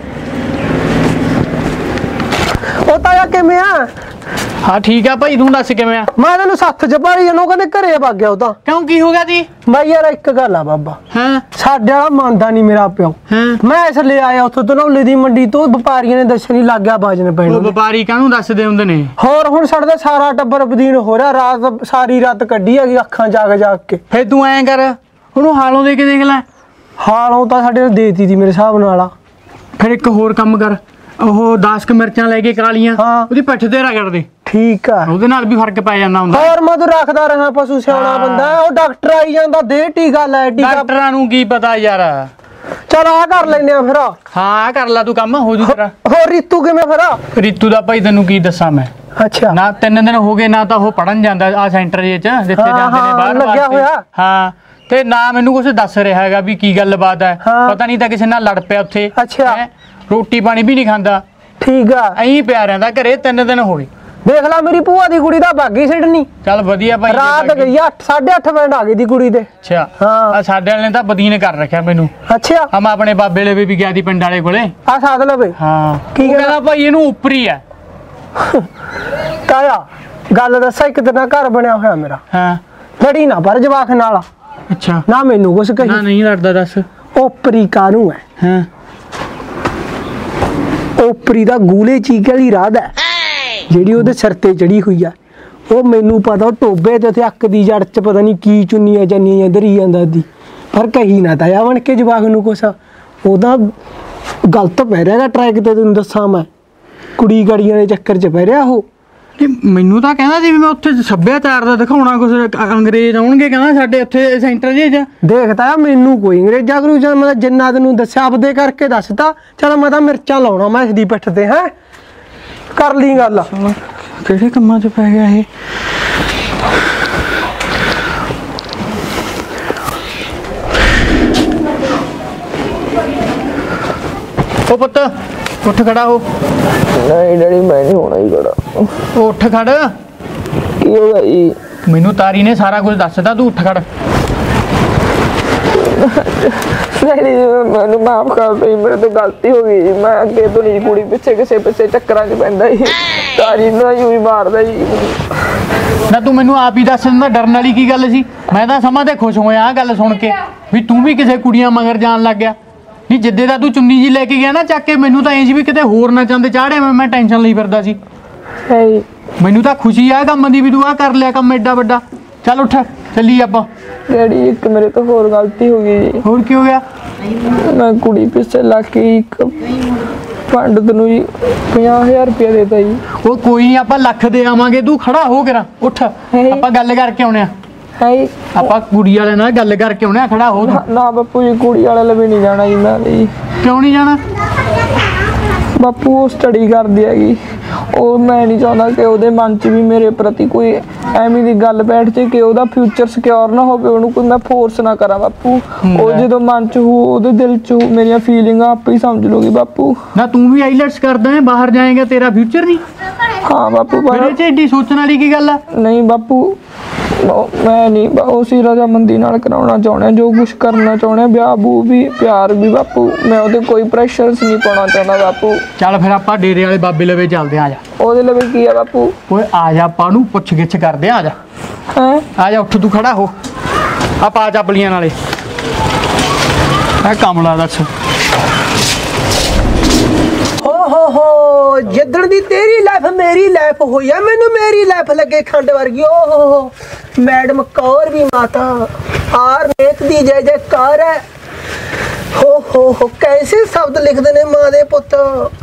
ਉਹ ਤਾਇਆ ਕਿਵੇਂ ਆ ਹਾਂ ਠੀਕ ਆ ਭਾਈ ਤੂੰ ਦੱਸ ਕਿਵੇਂ ਆ ਮੈਂ ਤੈਨੂੰ ਸੱਥ ਚ ਭਾਲੀ ਜਨੋ ਕਹਿੰਦੇ ਘਰੇ ਵਗ ਗਿਆ ਉਹ ਤਾਂ ਕਿਉਂ ਕੀ ਹੋ ਗਿਆ ਜੀ ਬਾਈ ਯਾਰ ਇੱਕ ਗੱਲ ਆ ਬਾਬਾ ਹਾਂ ਸਾਡੇ ਵਾਲਾ ਮੰਨਦਾ ਨਹੀਂ ਮੇਰਾ ਪਿਓ ਹਾਂ ਮੈਂ ਇਸ ਲਈ ਆਇਆ ਉੱਥੋਂ ਧਨੌਲੇ ਦੀ ਮੰਡੀ ਤੋਂ ਵਪਾਰੀਆਂ ਨੇ ਦੱਸਣ ਹੀ ਲੱਗ ਗਿਆ ਬਾਜਨ ਪੈਣ ਉਹ ਵਪਾਰੀ ਕਾਹਨੂੰ ਦੱਸਦੇ ਹੁੰਦੇ ਨੇ ਹੋਰ ਹੁਣ ਸਾਡਾ ਸਾਰਾ ਟੱਬਰ ਬਦੀਨ ਹੋ ਰਿਹਾ ਰਾਤ ਸਾਰੀ ਰਾਤ ਕੱਢੀ ਹੈਗੀ ਅੱਖਾਂ ਜਾਗ ਜਾਗ ਕੇ ਫੇਰ ਤੂੰ ਐਂ ਕਰ ਉਹਨੂੰ ਹਾਲੋਂ ਦੇ ਕੇ ਦੇਖ ਲੈ ਹਾਲੋਂ ਤਾਂ ਸਾਡੇ ਨੇ ਦੇਤੀ ਦੀ ਮੇਰੇ ਹਿਸਾਬ ਨਾਲ ਆ ਫਿਰ ਇੱਕ ਹੋਰ ਕੰਮ ਕਰ ਉਹ 10 ਕ ਮਿਰਚਾਂ ਲੈ ਕੇ ਕਾਲੀਆਂ ਹਾਂ। ਉਹਦੀ ਪਿੱਠ ਤੇ ਰਗੜ ਦੇ ਠੀਕ ਆ ਉਹਦੇ ਨਾਲ ਵੀ ਫਰਕ ਪੈ ਜਾਂਦਾ ਹੁੰਦਾ ਹੋਰ ਮੈਂ ਤੂੰ ਰੱਖਦਾ ਰਹਾ ਪਸ਼ੂ ਸਿਆਣਾ ਬੰਦਾ ਉਹ ਡਾਕਟਰ ਆਈ ਜਾਂਦਾ ਦੇ ਟੀਕਾ ਲੈ ਟੀਕਾ ਡਾਕਟਰਾਂ ਨੂੰ ਕੀ ਪਤਾ ਯਾਰ ਚਲ ਆ ਕਰ ਲੈਨੇ ਆ ਫਿਰ ਹਾਂ ਕਰ ਲਾ ਤੂੰ ਕੰਮ ਹੋ ਜੂ ਤੇਰਾ ਹੋਰ ਰੀਤੂ ਕਿਵੇਂ ਫਿਰ ਰੀਤੂ ਦਾ ਭਾਈ ਤੈਨੂੰ ਕੀ ਦੱਸਾਂ ਮੈਂ ਅੱਛਾ ਨਾ 3 ਦਿਨ ਹੋ ਗਏ ਨਾ ਤਾਂ ਉਹ ਪੜਨ ਜਾਂਦਾ ਆ ਸੈਂਟਰ ਜੇ ਚ ਜਿੱਥੇ ਹਾਂ, ਜਾਂਦੇ ਨੇ ਹਾਂ, ਬਾਹਰ ਲੱਗਿਆ ਵਾਸਤੇ। ਹੋਇਆ। ਹਾਂ ਤੇ ਨਾ ਮੈਨੂੰ ਕੁਝ ਦੱਸ ਰਿਹਾ ਹੈਗਾ ਵੀ ਕੀ ਗੱਲਬਾਤ ਹੈ ਹਾਂ। ਪਤਾ ਨਹੀਂ ਤਾਂ ਕਿਸੇ ਨਾਲ ਲੜ ਪਿਆ ਉੱਥੇ ਅੱਛਾ। ਹੈਂ, ਰੋਟੀ ਪਾਣੀ ਵੀ ਨਹੀਂ ਖਾਂਦਾ ਠੀਕ ਆ ਐਂ ਪਿਆ ਰਹਿੰਦਾ ਘਰੇ 3 ਦਿਨ ਹੋ ਗਏ। ਦੇਖ ਲੈ ਮੇਰੀ ਭੂਆ ਦੀ ਕੁੜੀ ਦਾ ਬਾਗੀ ਸਿੱਟਣੀ ਚੱਲ ਵਧੀਆ ਭਾਈ। ਰਾਤ ਗਈ 8:30 ਮਿੰਟ ਆ ਗਈ ਦੀ ਕੁੜੀ ਦੇ। ਅੱਛਾ ਹਾਂ। ਆ ਸਾਡੇ ਵਾਲੇ ਨੇ ਤਾਂ ਬਦੀਨ ਕਰ ਰੱਖਿਆ ਮੈਨੂੰ। ਅੱਛਾ ਆ ਮੈਂ ਆਪਣੇ ਬਾਬੇ ਲਵੇ ਵੀ ਗਿਆ ਦੀ ਪਿੰਡ ਵਾਲੇ ਕੋਲੇ। ਆ ਸਾਧ ਲਵੇ ਹਾਂ ਕੀ ਕੀ ਕਹਿੰਦਾ ਭਾਈ ਇਹਨੂੰ ਉੱਪਰ ਹੀ ਆ। ਤਾਇਆ ਗੱਲ ਦੱਸਾਂ, ਇੱਕ ਦਿਨ ਘਰ ਬਣਿਆ ਹੋਇਆ ਮੇਰਾ। ਹਾਂ ਲੜੀ ਨਾ ਪਰ ਜਵਾਕ ਨਾਲ ਅੱਛਾ ਨਾ ਮੈਨੂੰ ਕੁਛ ਨਾ ਕਹੀ। ਨਹੀਂ ਲੜਦਾ ਦੱਸ। ਓਪਰੀ ਕਾਨੂੰ ਹੈ? ਹਾਂ ਓਪਰੀ ਦਾ ਗੂਲੇ ਚੀਕ ਵਾਲੀ ਰਾਧ ਹੈ ਜਿਹੜੀ ਉਹਦੇ ਸਿਰ ਤੇ ਚੜੀ ਹੋਈ ਆ। ਉਹ ਮੈਨੂੰ ਪਤਾ ਉਹ ਟੋਬੇ ਤੇ ਉੱਥੇ ਅੱਕ ਦੀ ਜੜ ਚ ਪਤਾ ਨਹੀਂ ਕੀ ਚੁੰਨੀਆਂ ਜੰਨੀਆਂ ਧਰੀ ਜਾਂਦਾ ਦੀ। ਪਰ ਕਹੀ ਨਾ ਤਾਇਆ ਬਣ ਕੇ ਜਵਾਕ ਨੂੰ ਕੁਛ। ਉਹਦਾ ਗਲਤ ਪੈ ਰਿਹਾ ਟਰੈਕ ਤੇ, ਤੈਨੂੰ ਦੱਸਾਂ ਮੈਂ। ਕੁੜੀ ਗੜੀਆਂ ਦੇ ਚੱਕਰ ਚ ਪੈ ਰਿਹਾ ਉਹ। ਮੈਨੂੰ ਤਾਂ ਕਹਿੰਦਾ ਸੀ ਵੀ ਮੈਂ ਉੱਥੇ ਸੱਭਿਆਚਾਰ ਦਾ ਦਿਖਾਉਣਾ ਕੁਛ, ਅੰਗਰੇਜ਼ ਆਉਣਗੇ ਕਹਿੰਦਾ ਸਾਡੇ ਉੱਥੇ ਸੈਂਟਰ ਜੇ ਚ। ਦੇਖਦਾ ਮੈਨੂੰ ਕੋਈ ਅੰਗਰੇਜ਼ਾਂ ਅੰਗਰੂਜ਼ਾਂ ਮੈਂ ਜਿੰਨਾ ਤੈਨੂੰ ਦੱਸਿਆ ਆਪਦੇ ਕਰਕੇ ਦੱਸਦਾ। ਚਲ ਮੈਂ ਤਾਂ ਮਿਰਚਾਂ ਲਾਉਣਾ ਮੈਂ ਇਸ ਦੀ ਪਿੱਠ ਤੇ। ਹੈ ਕਰ ਲਈ ਗੱਲ। ਕਿਹੜੇ ਕੰਮਾਂ 'ਚ ਪੈ ਗਿਆ ਇਹ? ਉਹ ਪੁੱਤ ਉੱਠ ਖੜਾ ਹੋ। ਨਹੀਂ ਡੈਡੀ ਮੈਂ ਨਹੀਂ ਹੋਣਾ ਹੀ ਖੜਾ। ਉਹ ਉੱਠ ਖੜ। ਕੀ ਹੋ ਗਿਆ ਜੀ? ਮੈਨੂੰ ਤਾਰੀ ਨੇ ਸਾਰਾ ਕੁਝ ਦੱਸਦਾ, ਤੂੰ ਉੱਠ ਖੜ। ਡੈਡੀ ਮੈਨੂੰ ਮਾਫ ਕਰ ਦੇ, ਮੇਰੇ ਤੋਂ ਗਲਤੀ ਹੋ ਗਈ ਜੀ। ਮੈਂ ਅੱਗੇ ਤੋਂ ਨਹੀਂ ਕੁੜੀ ਪਿੱਛੇ ਕਿਸੇ ਚੱਕਰਾਂ 'ਚ ਪੈਂਦਾ ਜੀ। ਤਾਰੀ ਨੂੰ ਯੂੰ ਹੀ ਮਾਰਦਾ ਜੀ। ਨਾ ਤੂੰ ਮੈਨੂੰ ਆਪ ਹੀ ਦੱਸ ਦਿੰਦਾ, ਡਰਨ ਵਾਲੀ ਕੀ ਗੱਲ ਸੀ? ਮੈਂ ਤਾਂ ਸਮਾਂ ਤੇ ਖੁਸ਼ ਹੋਇਆ ਆਹ ਗੱਲ ਸੁਣ ਕੇ ਵੀ ਤੂੰ ਵੀ ਕਿਸੇ ਕੁੜੀਆਂ ਮਗਰ ਜਾਣ ਲੱਗ ਗਿਆ। ਨਹੀਂ ਜਿੱਦੇ ਦਾ ਤੂੰ ਚੁੰਨੀ ਜੀ ਲੈ ਕੇ ਗਿਆ ਨਾ ਚੱਕ ਕੇ, ਮੈਨੂੰ ਤਾਂ ਇੰਜ ਵੀ ਕਿਤੇ ਹੋਰ ਨਾ ਚੰਦ ਚਾੜਿਆ। ਮੈਂ ਟੈਨਸ਼ਨ ਲਈ ਫਿਰਦਾ ਸੀ। ਮੈਨੂੰ ਤਾਂ ਖੁਸ਼ੀ ਆ ਕੰਮ ਦੀ ਵੀ ਤੂੰ ਆ ਕਰ ਲਿਆ ਕੰਮ ਐਡਾ ਵੱਡਾ। ਚੱਲ ਉੱਠ ਚੱਲੀ ਆਪਾਂ। ਡੈਡੀ ਇੱਕ ਮੇਰੇ ਤੋਂ ਹੋਰ ਗਲਤੀ ਹੋ ਗਈ ਜੀ। ਹੋਰ ਕੀ ਹੋ ਗਿਆ? ਮੈਂ ਕੁੜੀ ਪਿੱਛੇ ਲੱਗ ਕੇ ਇੱਕ ਪੰਡਤ ਨੂੰ ਜੀ 50,000 ਰੁਪਇਆ ਦੇਤਾ ਜੀ। ਉਹ ਕੋਈ ਨਹੀਂ, ਆਪਾਂ ਲੱਖ ਦੇ ਆਵਾਂਗੇ। ਤੂੰ ਖੜਾ ਹੋ ਕੇ ਉੱਠ, ਆਪਾਂ ਗੱਲ ਕਰਕੇ ਆਉਣੇ ਆ। ਹੈ ਆਪਾਂ ਕੁੜੀ ਵਾਲੇ ਨਾਲ ਗੱਲ ਕਰਕੇ ਆਉਣੇ ਆ। ਖੜਾ ਹੋ ਤੂੰ। ਨਾ ਬਾਪੂ ਜੀ ਕੁੜੀ ਵਾਲੇ ਲਈ ਨਹੀਂ ਜਾਣਾ ਜੀ ਮੈਂ ਜੀ। ਕਿਉਂ ਨਹੀਂ ਜਾਣਾ? ਬਾਪੂ ਉਹ ਸਟੱਡੀ ਕਰਦੀ ਹੈਗੀ। ਉਹ ਮੈਂ ਨਹੀਂ ਚਾਹੁੰਦਾ ਕਿ ਉਹਦੇ ਮਨ 'ਚ ਵੀ ਮੇਰੇ ਪ੍ਰਤੀ ਕੋਈ ਐਵੇਂ ਦੀ ਗੱਲ ਬੈਠ ਜੇ ਕਿ ਉਹਦਾ ਫਿਊਚਰ ਸਿਕਿਉਰ ਨਾ ਹੋਵੇ। ਉਹਨੂੰ ਕੋਈ ਮੈਂ ਫੋਰਸ ਨਾ ਕਰਾਂ ਬਾਪੂ। ਉਹ ਜਦੋਂ ਮਨ 'ਚ ਹੋ ਉਹਦੇ ਦਿਲ 'ਚ ਮੇਰੀਆਂ ਫੀਲਿੰਗਾਂ ਆਪੇ ਹੀ ਸਮਝ ਲਓਗੀ ਬਾਪੂ। ਨਾ ਤੂੰ ਵੀ ਆਈਲੈਟਸ ਕਰਦਾ ਹੈ, ਬਾਹਰ ਜਾਏਗਾ, ਤੇਰਾ ਫਿਊਚਰ ਨਹੀਂ? ਹਾਂ ਬਾਪੂ ਫਿਰ ਇਹ 'ਚ ਏਡੀ ਸੋਚਣ ਵਾਲੀ ਕੀ ਗੱਲ ਆ? ਨਹੀਂ ਬਾਪੂ ਮੈਂ ਨਹੀਂ ਉਸੇ ਰਜ਼ਾਮੰਦੀ ਨਾਲ ਕਰਾਉਣਾ ਚਾਹੁੰਦਾ ਜੋ ਕੁਝ ਕਰਨਾ ਚਾਹੁੰਦਾ। ਵਿਆਹ ਬੂ ਵੀ ਪਿਆਰ ਵੀ ਬਾਪੂ। ਮੈਂ ਉਹਦੇ ਕੋਈ ਪ੍ਰੈਸ਼ਰਸ ਨਹੀਂ ਪਾਉਣਾ ਚਾਹੁੰਦਾ ਬਾਪੂ। ਚੱਲ ਫਿਰ ਆਪਾਂ ਡੇਰੇ ਵਾਲੇ ਬਾਬੇ ਲਵੇ ਚੱਲਦੇ ਆ। ਜਾ ਉਹਦੇ ਲਈ ਕੀ ਆ ਬਾਪੂ? ਓਏ ਆ ਜਾ, ਆਪਾਂ ਨੂੰ ਪੁੱਛ ਗਿੱਛ ਕਰਦੇ ਆ। ਜਾ ਹੈ ਆ ਜਾ, ਉੱਠ ਤੂੰ ਖੜਾ ਹੋ। ਆਪਾਂ ਆ ਚੱਪਲੀਆਂ ਨਾਲੇ ਇਹ ਕਮਲਾ ਦੱਸ। ਹੋ ਜਿੱਦਣ ਦੀ ਤੇਰੀ ਲਾਈਫ ਮੇਰੀ ਲਾਈਫ ਹੋਈ ਆ, ਮੈਨੂੰ ਮੇਰੀ ਲਾਈਫ ਲੱਗੇ ਖੰਡ ਵਰਗੀ। ਓਹ ਮੈਡਮ ਕੌਰ ਵੀ ਮਾਤਾ ਆਰ ਨੇਕ ਦੀ ਜੈ ਜੈਕਾਰ ਹੈ। ਹੋ ਕੈਸੇ ਸ਼ਬਦ ਲਿਖਦੇ ਨੇ ਮਾਂ ਦੇ ਪੁੱਤ।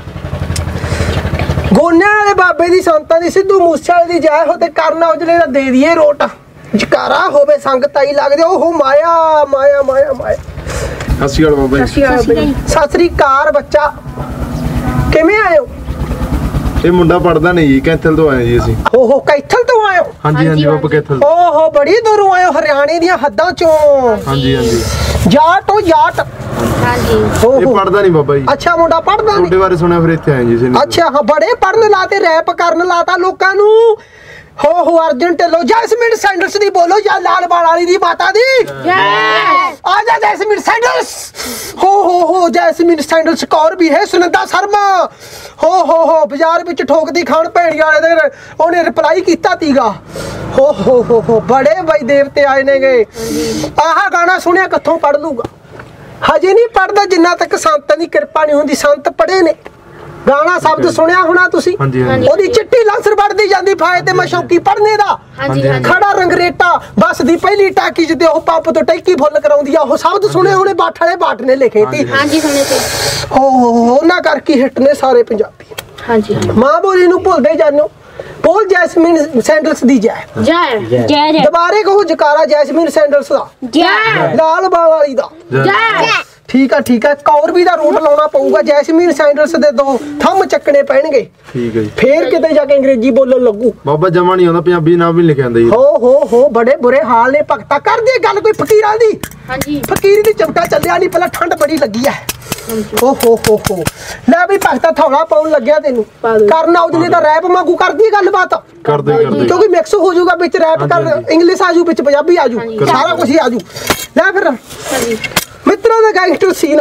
ਗੋਨਿਆਂ ਵਾਲੇ ਬਾਬੇ ਦੀ ਸੰਤਾਂ ਦੀ, ਸਿੱਧੂ ਮੂਸੇਵਾਲੇ ਦੀ ਜੈ ਹੋ ਤੇ ਕਰਨਾ ਉਜਲੇ ਦਾ ਦੇ ਦਈਏ ਰੋਟ। ਜਕਾਰਾ ਹੋਵੇ ਸੰਗਤ ਆਈ ਲੱਗਦੇ। ਓਹ ਮਾਇਆ ਮਾਇਆ ਮਾਇਆ ਮਾਇਆ। ਸਤਿ ਸ਼੍ਰੀ ਅਕਾਲ ਬਾਬਾ ਜੀ। ਸਤਿ ਸ੍ਰੀ ਅਕਾਲ ਬੱਚਾ, ਕਿਵੇਂ ਆਏ ਹੋ? ਇਹ ਮੁੰਡਾ ਪੜਦਾ ਨਹੀਂ ਜੀ, ਕੈਂਥਲ ਤੋਂ ਆਏ ਜੀ ਅਸੀਂ। ਓਹੋ ਕੈਥਲ ਤੋਂ ਆਏ ਹੋ? ਹਾਂਜੀ ਹਾਂਜੀ ਬਾਬਾ ਕੈਂਥਲ। ਓਹੋ ਬੜੀ ਦੂਰੋਂ ਆਏ ਹੋ, ਹਰਿਆਣੇ ਦੀਆਂ ਹੱਦਾਂ ਚੋਂ। ਹਾਂਜੀ ਹਾਂਜੀ ਜਾਟ ਹੋ ਜਾਟ? ਇਹ ਪੜਦਾ ਨਹੀਂ ਬਾਬਾ ਜੀ। ਅੱਛਾ ਮੁੰਡਾ ਪੜਦਾ ਤੁਹਾਡੇ ਨਹੀਂ? ਬਾਰੇ ਸੁਣਿਆ ਫਿਰ ਇੱਥੇ ਆਏ ਜੀ ਅਸੀਂ। ਅੱਛਾ ਹਾਂ, ਬੜੇ ਪੜਨ ਲਾਤੇ, ਰੈਪ ਕਰਨ ਲਾਤਾ ਲੋਕਾਂ ਨੂੰ। ਹੋ ਅਰਜਨ ਢਿੱਲੋਂ। ਜੈਸਮੀਨ ਸੈਂਡਲਸ ਦੀ ਬੋਲੋ ਜਾਂ ਲਾਲ ਬਾਲ ਵਾਲੀ ਦੀ ਮਾਤਾ ਦੀ ਆ ਜਾ। ਜੈਸਮੀਨ ਸੈਂਡਲਸ। ਹੋ ਜੈਸਮੀਨ ਸੈਂਡਲਸ ਕੌਰ ਵੀ ਹੈ। ਸੁਨੰਦਾ ਸ਼ਰਮਾ ਹੋ ਬਾਜ਼ਾਰ ਵਿੱਚ ਠੋਕਦੀ ਖਾਣ ਭੈਣੀ ਵਾਲੇ ਦੇ ਉਹਨੇ ਰਿਪਲਾਈ ਕੀਤਾ ਤੀਗਾ। ਹੋ ਬੜੇ ਬਾਈ ਦੇਵਤੇ ਆਏ ਨੇਗੇ। ਆਹ ਗਾਣਾ ਸੁਣਿਆ ਕਿੱਥੋਂ ਪੜ ਲੂਗਾ? ਹਜੇ ਨਹੀਂ ਪੜਦਾ ਜਿੰਨਾ ਤੱਕ ਸੰਤਾਂ ਦੀ ਕਿਰਪਾ ਨਹੀਂ ਹੁੰਦੀ। ਸੰਤ ਪੜੇ ਨੇ। ਗਾਣਾ ਸ਼ਬਦ ਸੁਣਿਆ ਹੋਣਾ ਤੁਸੀਂ। ਉਹਦੀ ਚਿੱਟੀ ਲਾਂਸਰ ਵੜਦੀ ਜਾਂਦੀ ਫਾਇਦੇ ਤੇ ਮਸ਼ੌਕੀ ਪੜਨੇ ਦਾ। ਖੜਾ ਰੰਗਰੇਟਾ ਬੱਸ ਦੀ ਪਹਿਲੀ ਟਾਕੀ ਚ ਤੇ ਉਹ ਪੰਪ ਤੋਂ ਟੈਂਕੀ ਫੁੱਲ ਕਰਾਉਂਦੀ ਆ। ਉਹ ਸ਼ਬਦ ਸੁਣੇ ਹੋਣੇ, ਬਾਠ ਵਾਲੇ ਬਾਠ ਨੇ ਲਿਖੇ ਤੀ। ਹਾਂਜੀ ਸੁਣੇ ਤੇ। ਉਹਨਾਂ ਕਰਕੇ ਹਿੱਟ ਨੇ ਸਾਰੇ ਪੰਜਾਬੀ। ਹਾਂਜੀ ਮਾਂ ਬੋਲੀ ਨੂੰ ਭੁੱਲਦੇ ਜਾਨੋ। ਬੋਲ ਜੈਸਮੀਨ ਸੈਂਡਲਸ ਦੀ ਜੈ ਜੈ ਜੈ ਜੈ। ਦੁਬਾਰੇ ਕਹੋ ਜਕਾਰਾ ਜੈਸਮੀਨ ਸੈਂਡਲਸ ਦਾ। ਜੈ ਲਾਲ ਬਾਲ ਵਾਲੀ ਦਾ। ਜੈ। ਠੀਕ ਆ ਕੌਰ ਵੀ ਦਾ ਰੂਟ ਲਾਉਣਾ ਪਊਗਾ। ਜੈਸਮੀਨ ਸੈਂਡਲਸ ਦੇ ਦੋ ਥੰਮ ਚੱਕਣੇ ਪੈਣਗੇ। ਠੀਕ ਹੈ ਜੀ। ਫੇਰ ਕਿਤੇ ਜਾ ਕੇ ਅੰਗਰੇਜ਼ੀ ਬੋਲਣ ਲੱਗੂ। ਬਾਬਾ ਜਮਾ ਨਹੀਂ ਆਉਂਦਾ, ਪੰਜਾਬੀ ਨਾਮ ਵੀ ਲਿਖਿਆ ਜਾਂਦਾ ਜੀ। ਹੋ ਬੜੇ ਬੁਰੇ ਹਾਲ ਨੇ ਭਗਤਾ। ਕਰਦੀ ਗੱਲ ਕੋਈ ਫਕੀਰਾਂ ਦੀ। ਹਾਂਜੀ ਫਕੀਰੀ ਦੀ ਚਮਕਾ ਚੱਲਿਆ ਨਹੀਂ, ਪਹਿਲਾਂ ਠੰਡ ਬੜੀ ਲੱਗੀ ਐ। ਓ ਹੋ ਲੈ ਵੀ ਭਗਤਾ ਥੌਲਾ ਪਾਉਣ ਲੱਗਿਆ ਤੈਨੂੰ ਕਰਨ ਔਜਲੇ ਦਾ ਰੈਪ ਵਾਂਗੂ ਕਰਦੀ ਗੱਲਬਾਤ ਕਰਦੇ ਕਿਉਂਕਿ ਮਿਕਸ ਹੋ ਜਾਊਗਾ ਵਿੱਚ ਰੈਪ ਕਰ ਇੰਗਲਿਸ਼ ਆਜੂ ਵਿੱਚ ਪੰਜਾਬੀ ਆਜੂ ਸਾਰਾ ਕੁਝ ਹੀ ਆਜੂ ਲੈ ਫਿਰ ਮਿੱਤਰਾਂ ਦਾ ਗੈਂਗਸਟਰ ਸੀਨ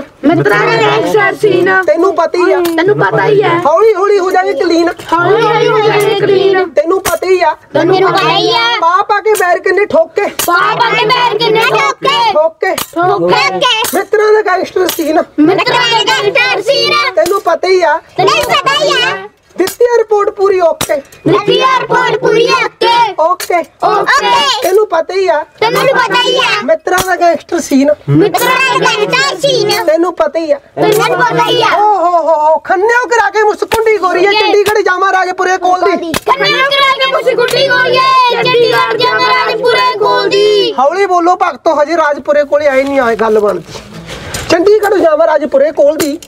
ਤੈਨੂੰ ਪਤਾ ਹੀ ਆ ਹੌਲੀ ਹੌਲੀ ਹੋ ਜਾਏਗੀ ਕਲੀਨ ਤੈਨੂੰ ਪਤਾ ਹੀ ਆ ਪਾਪਾ ਕੇ ਬੈਰ ਕਿੰਨੇ ਠੋਕੇ ਮਿੱਤਰਾਂ ਦਾ ਗੈਂਗਸਟਰ ਸੀਨ ਤੈਨੂੰ ਪਤਾ ਹੀ ਆ ਦਿੱਤੀ ਰਿਪੋਰਟ ਪੂਰੀ ਓਕੇ ਓਕੇ ਤੈਨੂੰ ਪਤਾ ਹੀ ਆ ਮਿੱਤਰਾਂ ਦਾ ਗੈਂਗਸਟਰ ਸੀਨ ਤੈਨੂੰ ਪਤਾ ਹੀ ਆ ਓ ਖੰਨਿਓ ਕਰਾ ਕੇ ਮੁਸਕੁੰਡੀ ਗੋਰੀ ਹੈ ਚੰਡੀਗੜ੍ਹ ਜਾਮਾ ਰਾਜਪੁਰੇ ਕੋਲ ਦੀ ਹੌਲੀ ਬੋਲੋ ਭਗਤੋ ਹਜੇ ਰਾਜਪੁਰੇ ਕੋਲੇ ਆਏ ਨਹੀਂ ਆਏ ਗੱਲ ਬਣਦੀ ਚੰਡੀਗੜ੍ਹ ਜਾਮਾ ਰਾਜਪੁਰੇ ਕੋਲ ਦੀ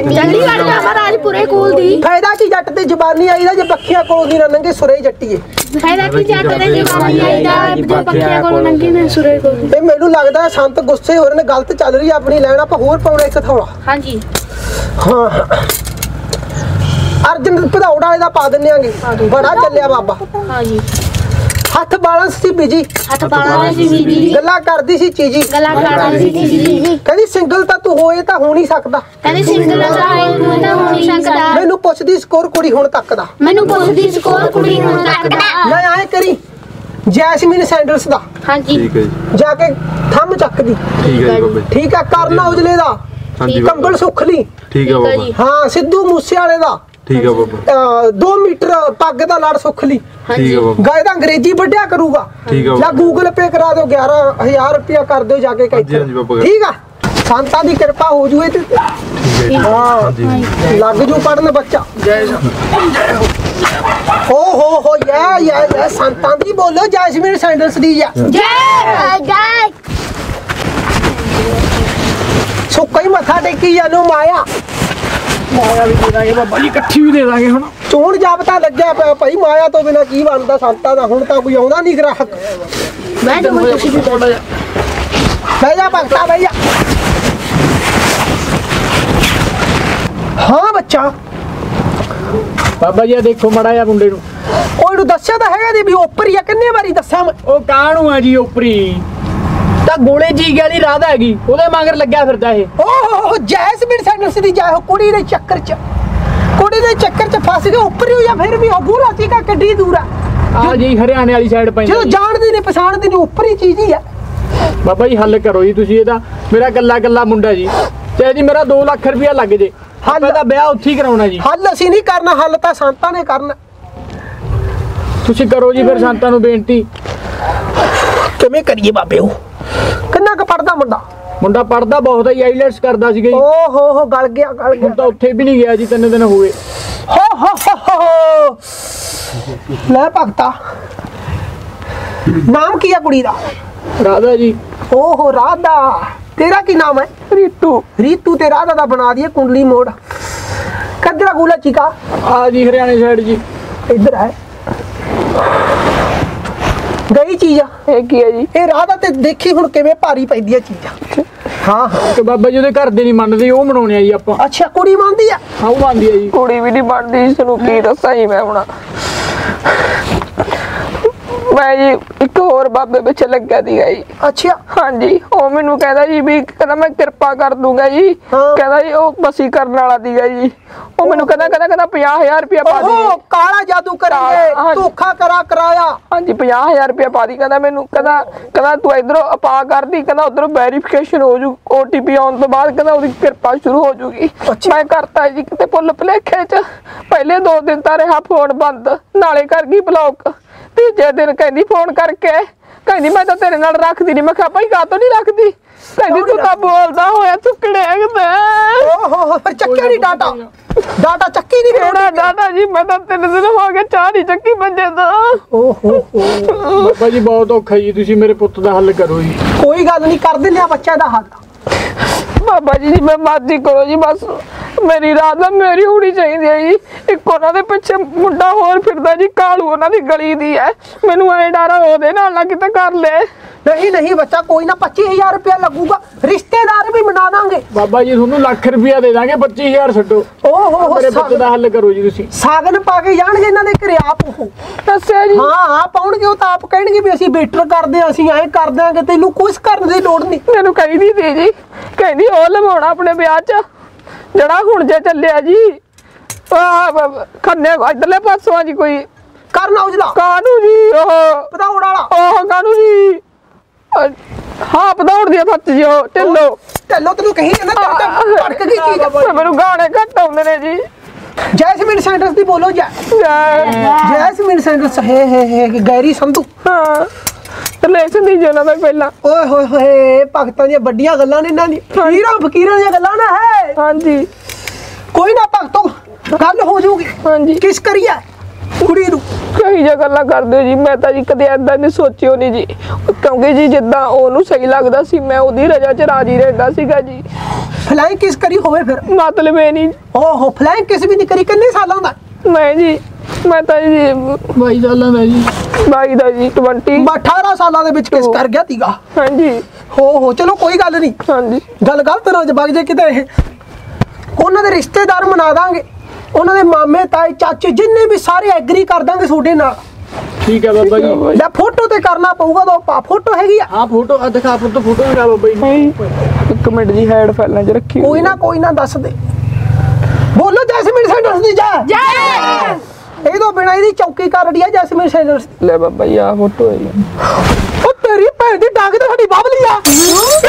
ਫਾਇਦਾ ਕੀ ਜੱਟ ਤੇ ਜ਼ਬਾਨੀ ਆਈਦਾ ਜੇ ਪੱਖੀਆਂ ਕੋਲੋਂ ਦੀ ਨਾ ਨੰਗੇ ਸੁਰੇ ਜੱਟੀਏ ਤੇ ਮੈਨੂੰ ਲੱਗਦਾ ਸੰਤ ਗੁੱਸੇ ਹੋ ਰਹੇ ਨੇ ਗਲਤ ਚੱਲ ਰਹੀ ਆਪਣੀ ਲੈਣ ਆਪਾਂ ਹੋਰ ਪਾਉਣਾ ਇੱਕ ਥੋੜਾ ਹਾਂਜੀ ਹਾਂ ਅਰਜਨ ਭਦੌੜ ਵਾਲੇ ਦਾ ਪਾ ਦਿੰਨੇ ਆਂਗੇ ਬੜਾ ਚੱਲਿਆ ਬਾਬਾ ਹਾਂਜੀ ਹੱਥ ਬਾਲਾਂ ਸੀ ਬਿਜੀ ਗੱਲਾਂ ਕਰਦੀ ਸੀ ਚੀਜੀ ਕਹਿੰਦੀ ਸਿੰਗਲ ਤਾਂ ਤੂੰ ਹੋਏ ਤਾਂ ਹੋ ਨਹੀਂ ਸਕਦਾ ਮੈਨੂੰ ਪੁੱਛਦੀ ਸਕੋਰ ਕੁੜੀ ਹੁਣ ਤੱਕ ਦਾ ਮੈਂ ਆਏ ਕਰੀ ਜੈਸਮੀਨ ਸੈਂਡਲਸ ਦਾ ਹਾਂਜੀ ਠੀਕ ਹੈ ਜੀ ਜਾ ਕੇ ਥੰਮ ਚੱਕਦੀ ਠੀਕ ਹੈ ਜੀ ਬਾਬਾ ਠੀਕ ਆ ਕਰਨਾ ਉਜਲੇ ਦਾ ਹਾਂਜੀ ਕੰਬਲ ਸੁੱਖ ਲਈ ਠੀਕ ਹੈ ਬਾਬਾ ਹਾਂ ਸਿੱਧੂ ਮੂਸੇ ਵਾਲੇ ਦਾ ਠੀਕ ਹੈ ਬਾਬਾ 2 ਮੀਟਰ ਪੱਗ ਦਾ ਲੜ ਸੁੱਖ ਲਈ ਠੀਕ ਹੈ ਬਾਬਾ ਗਾਇ ਦਾ ਅੰਗਰੇਜ਼ੀ ਵੱਢਿਆ ਕਰੂਗਾ ਠੀਕ ਹੈ ਜਾਂ ਗੂਗਲ ਪੇ ਕਰਾ ਦਿਓ 11000 ਰੁਪਇਆ ਕਰ ਦਿਓ ਜਾ ਕੇ ਹਾਂਜੀ ਹਾਂਜੀ ਬਾਬਾ ਠੀਕ ਆ ਸੰਤਾਂ ਦੀ ਕਿਰਪਾ ਹੋ ਜੂਏ ਤੇ ਹਾਂ ਲੱਗ ਜੂ ਪੜਨ ਬੱਚਾ ਹੋ ਯਾ ਸੰਤਾਂ ਦੀ ਬੋਲੋ ਜੈਸਮੀਨ ਸੈਂਡਲਸ ਦੀ ਸੁੱਕਾ ਹੀ ਮੱਥਾ ਟੇਕੀ ਜਾਨੂ ਮਾਇਆ ਵੀ ਦੇ ਦਾਂਗੇ ਬਾਬਾ ਜੀ ਇਕੱਠੀ ਵੀ ਦੇ ਦਾਂਗੇ ਹੁਣ ਚੋਣ ਜਾਬਤਾ ਲੱਗਿਆ ਪਿਆ ਭਾਈ ਮਾਇਆ ਤੋਂ ਬਿਨਾ ਕੀ ਬਣਦਾ ਸੰਤਾਂ ਦਾ ਹੁਣ ਤਾਂ ਕੋਈ ਆਉਂਦਾ ਨਹੀਂ ਗ੍ਰਾਹਕ ਮੈਂ ਤਾਂ ਤੁਸੀਂ ਵੀ ਥੋੜਾ ਜਿਹਾ ਬਹਿ ਜਾ ਭਗਤਾ ਬਹਿ ਜਾ ਹਾਂ ਬੱਚਾ ਬਾਬਾ ਜੀ ਆ ਦੇਖੋ ਮੜਾ ਜਾ ਮੁੰਡੇ ਨੂੰ ਉਹ ਇਹਨੂੰ ਦੱਸਿਆ ਤਾਂ ਹੈਗਾ ਜੀ ਵੀ ਉੱਪਰ ਹੀ ਆ ਕਿੰਨੇ ਵਾਰੀ ਦੱਸਾਂ ਮੈਂ ਉਹ ਕਾਹਨੂੰ ਆ ਜੀ ਉਪਰੀ ਤਾਂ ਗੋਲੇ ਜੀ ਵਾਲੀ ਰਾਧਾ ਹੈਗੀ ਉਹਦੇ ਮਗਰ ਲੱਗਿਆ ਫਿਰਦਾ ਇਹ ਓਹ ਜੈਸਮੀਨ ਸੈਂਡਲਸ ਦੀ ਜਾ ਕੁੜੀ ਦੇ ਚੱਕਰ ਚ ਫਸ ਗਏ ਉੱਪਰ ਹੀ ਜਾਂ ਫਿਰ ਵੀ ਉਹ ਬੂਲਾ ਚੀਕਾ ਕਿੱਡੀ ਦੂਰ ਆ ਜੀ ਹਰਿਆਣੇ ਵਾਲੀ ਸਾਈਡ ਪੈਂਦਾ ਜਦੋਂ ਜਾਣਦੇ ਨੇ ਪਛਾਣਦੇ ਨੇ ਉੱਪਰ ਹੀ ਚੀਜ਼ ਹੀ ਆ ਬਾਬਾ ਜੀ ਹੱਲ ਕਰੋ ਜੀ ਤੁਸੀਂ ਇਹਦਾ ਮੇਰਾ ਕੱਲਾ ਮੁੰਡਾ ਜੀ ਚਾਹੇ ਜੀ ਮੇਰਾ 2 ਲੱਖ ਰੁਪਇਆ ਲੱਗ ਜੇ ਆਪਾਂ ਦਾ ਵਿਆਹ ਉੱਥੇ ਹੀ ਕਰਾਉਣਾ ਜੀ ਹੱਲ ਅਸੀਂ ਨਹੀਂ ਕਰਨਾ ਹੱਲ ਤਾਂ ਸੰਤਾਂ ਨੇ ਕਰਨਾ ਤੁਸੀਂ ਕਰੋ ਜੀ ਫਿਰ ਸੰਤਾਂ ਨੂੰ ਬੇਨਤੀ ਕਿਵੇਂ ਕਰੀਏ ਬਾਬੇ ਉਹ ਕਿੰਨਾ ਕੁ ਪੜਦਾ ਮੁੰਡਾ ਪੜਦਾ ਬਹੁਤ ਹੈ ਆਈਲੈਟਸ ਕਰਦਾ ਸੀਗਾ ਜੀ ਓਹ ਗਲ ਗਿਆ ਹੁਣ ਤਾਂ ਉੱਥੇ ਵੀ ਨਹੀਂ ਗਿਆ ਜੀ 3 ਦਿਨ ਹੋ ਗਏ ਲੈ ਭਗਤਾ ਨਾਮ ਕੀ ਆ ਕੁੜੀ ਦਾ ਰਾਧਾ ਜੀ ਓਹੋ ਰਾਧਾ ਤੇਰਾ ਕੀ ਨਾਮ ਹੈ ਰੀਤੂ ਤੇ ਰਾਧਾ ਦਾ ਬਣਾ ਦਿਏ ਕੁੰਡਲੀ ਮੋੜ ਕਦਰਾ ਗੂਲਾ ਚੀਕਾ ਆ ਜੀ ਹਰਿਆਣੇ ਸਾਈਡ ਜੀ ਇੱਧਰ ਹੈ ਗਈ ਚੀਜ਼ ਆ ਇਹ ਕੀ ਹੈ ਜੀ ਇਹ ਰਾਧਾ ਤੇ ਦੇਖੀ ਹੁਣ ਕਿਵੇਂ ਭਾਰੀ ਪੈਂਦੀ ਆ ਚੀਜ਼ਾਂ ਹਾਂ ਤੇ ਬਾਬਾ ਜੀ ਉਹਦੇ ਘਰ ਦੇ ਨਹੀਂ ਮੰਨਦੇ ਉਹ ਮਨਾਉਣੇ ਆ ਜੀ ਆਪਾਂ ਅੱਛਾ ਕੁੜੀ ਮੰਨਦੀ ਆ ਹਾਂ ਉਹ ਮੰਨਦੀ ਆ ਜੀ ਕੁੜੀ ਵੀ ਨਹੀਂ ਬਣਦੀ ਤੁਹਾਨੂੰ ਕੀ ਦੱਸਾਂ ਜੀ ਮੈਂ ਹੁਣ ਮੈਂ ਜੀ ਇੱਕ ਹੋਰ ਬਾਬੇ ਵਿੱਚ ਲੱਗਿਆ ਸੀਗਾ ਜੀ ਅੱਛਾ ਹਾਂਜੀ ਉਹ ਮੈਨੂੰ ਕਹਿੰਦਾ ਜੀ ਵੀ ਕਹਿੰਦਾ ਮੈਂ ਕਿਰਪਾ ਕਰ ਦੂੰਗਾ ਜੀ ਕਹਿੰਦਾ ਜੀ ਉਹ ਬਸੀ ਕਰਨ ਵਾਲਾ ਸੀਗਾ ਜੀ ਉਹ ਮੈਨੂੰ ਕਹਿੰਦਾ 50000 ਰੁਪਇਆ ਪਾ ਦੇ ਓਹ ਕਾਲਾ ਜਾਦੂ ਕਰੀਏ ਧੋਖਾ ਕਰਾਇਆ ਹਾਂਜੀ 50000 ਰੁਪਇਆ ਪਾ ਦੀ ਕਹਿੰਦਾ ਮੈਨੂੰ ਕਹਿੰਦਾ ਤੂੰ ਇਧਰੋਂ ਅਪਾ ਕਰਦੀ ਕਹਿੰਦਾ ਉਧਰੋਂ ਵੈਰੀਫਿਕੇਸ਼ਨ ਹੋ ਜੂ OTP ਆਉਣ ਤੋਂ ਬਾਅਦ ਕਹਿੰਦਾ ਉਹਦੀ ਕਿਰਪਾ ਸ਼ੁਰੂ ਹੋ ਜੂਗੀ ਮੈਂ ਕਰਤਾ ਜੀ ਕਿਤੇ ਭੁੱਲ ਭੁਲੇਖੇ ਚ ਪਹਿਲੇ 2 ਦਿਨ ਤਾਂ ਰਿਹਾ ਫੋਨ ਬੰਦ ਨਾਲੇ ਕਰ ਗਈ ਬਲੌਕ ਤੀਜੇ ਦਿਨ ਕਹਿੰਦੀ ਫੋਨ ਕਰਕੇ ਕਹਿੰਦੀ ਮੈਂ ਤਾਂ ਤੇਰੇ ਨਾਲ ਰੱਖਦੀ ਨਹੀਂ ਮੈਂ ਕਿਹਾ ਭਾਈ ਕਾਹਤੋਂ ਨਹੀਂ ਰੱਖਦੀ ਕਹਿੰਦੀ ਤੂੰ ਤਾਂ ਬੋਲਦਾ ਹੋਇਆ ਚੁੱਕੜੇ ਓਹੋ ਫਿਰ ਚੱਕਿਆ ਨਹੀਂ ਡਾਟਾ ਚੱਕੀ ਨਹੀਂ ਕਿਹੜਾ ਡਾਟਾ ਜੀ ਮੈਂ ਤਾਂ 3 ਦਿਨ ਹੋ ਗਏ ਚਾਹ ਨਹੀਂ ਚੱਕੀ ਬੰਦੇ ਦਾ ਓਹੋ ਬਾਬਾ ਜੀ ਬਹੁਤ ਔਖਾ ਜੀ ਤੁਸੀਂ ਮੇਰੇ ਪੁੱਤ ਦਾ ਹੱਲ ਕਰੋ ਜੀ ਕੋਈ ਗੱਲ ਨਹੀਂ ਕਰ ਦਿੰਦੇ ਆ ਬੱਚੇ ਦਾ ਹੱਲ ਬਾਬਾ ਜੀ ਮੈਂ ਮਰਜ਼ੀ ਕਰੋ ਜੀ ਬਸ ਮੇਰੀ ਰਾਤ ਦਾ ਮੇਰੀ ਹੋਣੀ ਚਾਹੀਦੀ ਹੈ ਜੀ। ਇੱਕ ਉਹਨਾਂ ਦੇ ਪਿੱਛੇ ਮੁੰਡਾ ਹੋਰ ਫਿਰਦਾ ਜੀ, ਕਾਲੂ ਉਹਨਾਂ ਦੀ ਗਲੀ ਦੀ ਹੈ। ਮੈਨੂੰ ਐ ਡਰ ਉਹਦੇ ਨਾਲ ਨਾ ਕਿਤੇ ਕਰ ਲੈ। नहीं नहीं बच्चा कोई ना 25,000 रुपया लगूगा, रिश्तेदार भी मना देंगे। ਬਾਬਾ ਜੀ ਤੁਹਾਨੂੰ ਲੱਖ ਰੁਪਇਆ ਦੇ ਦਾਂਗੇ 25,000 ਛੱਡੋ। ओहो ਮੇਰੇ ਬੱਚੇ ਦਾ ਹੱਲ ਕਰੋ ਜੀ ਤੁਸੀਂ। सागन पा के जाणगे इन्हां दे घरे आप ਉਹ ਦੱਸਿਆ ਜੀ। ਹਾਂ ਆ ਪਾਉਣਗੇ ਉਹ ਤਾਂ ਆਪ ਕਹਿਣਗੇ ਵੀ ਅਸੀਂ ਬੇਟਰ ਕਰਦੇ ਆ, ਅਸੀਂ ਐਂ ਕਰ ਦਿਆਂਗੇ, ਤੈਨੂੰ ਕੁਝ ਕਰਨ ਦੀ ਲੋੜ ਨਹੀਂ। ਮੈਨੂੰ ਕਹਿੰਦੀ ਸੀ ਜੀ, ਕਹਿੰਦੀ ਉਹ ਲਵਾਉਣਾ ਆਪਣੇ ਵਿਆਹ 'ਚ ਜਿਹੜਾ ਹੁਣ ਜੇ ਚੱਲਿਆ ਜੀ। ਖੰਨੇ ਇਧਰਲੇ ਪਾਸੋਂ ਆ ਜੀ ਕੋਈ ਕਰਨਾ ਉਜਲਾ ਕਾਨੂੰ ਜੀ ਉਹ ਪਤਾਉੜ ਵਾਲਾ ਉਹ ਕਾਨੂੰ ਜੀ। ਹਾਂ ਪਤਾਉੜ ਦੀ ਸੱਚ ਜੀ ਉਹ ਢਿੱਲੋ ਢਿੱਲੋ ਤੈਨੂੰ ਕਹੀ ਜਾਂਦਾ ਟੜਕ ਗਈ ਚੀਜ਼। ਮੈਨੂੰ ਗਾਣੇ ਘੱਟ ਆਉਂਦੇ ਨੇ ਜੀ। ਜੈਸਮੀਨ ਸੈਂਡਰਸ ਦੀ ਬੋਲੋ ਜੈਸਮੀਨ ਸੈਂਡਰਸ ਹੈ ਗੈਰੀ ਸੰਧੂ। ਹਾਂ ਰਿਲੇਸ਼ਨ ਦੀ ਜਨਾ ਦਾ ਪਹਿਲਾਂ। ਓਏ ਹੋਏ ਹੋਏ ਭਗਤਾਂ ਦੀਆਂ ਵੱਡੀਆਂ ਗੱਲਾਂ ਨੇ ਇਹਨਾਂ ਦੀ, ਫਕੀਰਾਂ ਫਕੀਰਾਂ ਦੀਆਂ ਗੱਲਾਂ ਨਾ ਹੈ। ਹਾਂਜੀ ਕੋਈ ਨਾ ਭਗਤੋ ਗੱਲ ਹੋ ਜਾਊਗੀ। ਹਾਂਜੀ ਕਿਸ ਕਰੀਏ ਕੁੜੀ ਨੂੰ? ਕਈ ਜਗ੍ਹਾ ਗੱਲਾਂ ਕਰਦੇ ਹੋ ਜੀ, ਮੈਂ ਤਾਂ ਜੀ ਕਦੇ ਏਦਾਂ ਨਹੀਂ ਸੋਚਿਓ ਨਹੀਂ ਜੀ, ਕਿਉਂਕਿ ਜੀ ਜਿੱਦਾਂ ਉਹਨੂੰ ਸਹੀ ਲੱਗਦਾ ਸੀ ਮੈਂ ਉਹਦੀ ਰਜਾ 'ਚ ਰਾਜੀ ਰਹਿੰਦਾ ਸੀਗਾ ਜੀ। ਫਲਾਈ ਕਿਸ ਕਰੀ ਹੋਵੇ ਫਿਰ? ਮਤਲਬ ਇਹ ਨਹੀਂ। ਓਹੋ ਫਲਾਈ ਕਿਸ ਵੀ ਨਹੀਂ ਕਰੀ। ਕਿੰਨੇ ਸਾਲਾਂ ਦਾ? ਮੈਂ ਤਾਂ ਜੀ 22 ਸਾਲਾਂ ਦਾ ਜੀ। 22 ਦਾ ਜੀ 20 18 ਸਾਲਾਂ ਦੇ ਵਿੱਚ ਕਿਸ ਕਰ ਗਿਆ ਤੀਗਾ। ਹਾਂਜੀ ਹੋ ਚਲੋ ਕੋਈ ਗੱਲ ਨਹੀਂ। ਹਾਂਜੀ ਗੱਲ ਗਲਤ ਨਾ ਜਵਾਗ ਜੇ ਕਿਤੇ ਇਹ ਉਹਨਾਂ ਦੇ ਰਿਸ਼ਤੇਦਾਰ ਮਨਾ ਦਾਂਗੇ, ਉਹਨਾਂ ਦੇ ਮਾਮੇ ਤਾਏ ਚਾਚੇ ਜਿੰਨੇ ਵੀ ਸਾਰੇ ਐਗਰੀ ਕਰ ਦਾਂਗੇ ਤੁਹਾਡੇ ਨਾਲ। ਠੀਕ ਹੈ ਬਾਬਾ ਜੀ। ਲੈ ਫੋਟੋ ਤੇ ਕਰਨਾ ਪਊਗਾ ਤਾਂ ਫੋਟੋ ਹੈਗੀ ਆ। ਹਾਂ ਫੋਟੋ ਆ ਦਿਖਾ, ਫੋਟੋ ਦਿਖਾ ਬਾਬਾ ਜੀ। ਇੱਕ ਮਿੰਟ ਜੀ ਹੈਡ ਫਾਈਲਾਂ 'ਚ ਰੱਖੀ ਕੋਈ ਨਾ ਦੱਸ ਦੇ। ਬੋਲੋ ਜੈਸਮੀਨ ਸੈਂਡਰਸ ਦੀ ਜੈ। ਇਹ ਤੋਂ ਬਿਨਾਂ ਇਹਦੀ ਚੌਕੀ ਕਰ ਰਹੀ ਆ ਜੈਸਮੀਨ ਸੈਂਡਰਸ। ਲੈ ਬਾਬਾ ਜੀ ਆ ਫੋਟੋ ਹੈ ਜੀ। ਉਹ ਤੇਰੀ ਭੈਣ ਦੀ ਡਾਂਗ ਤੇ ਸਾਡੀ ਬਾਬਲੀ ਆ।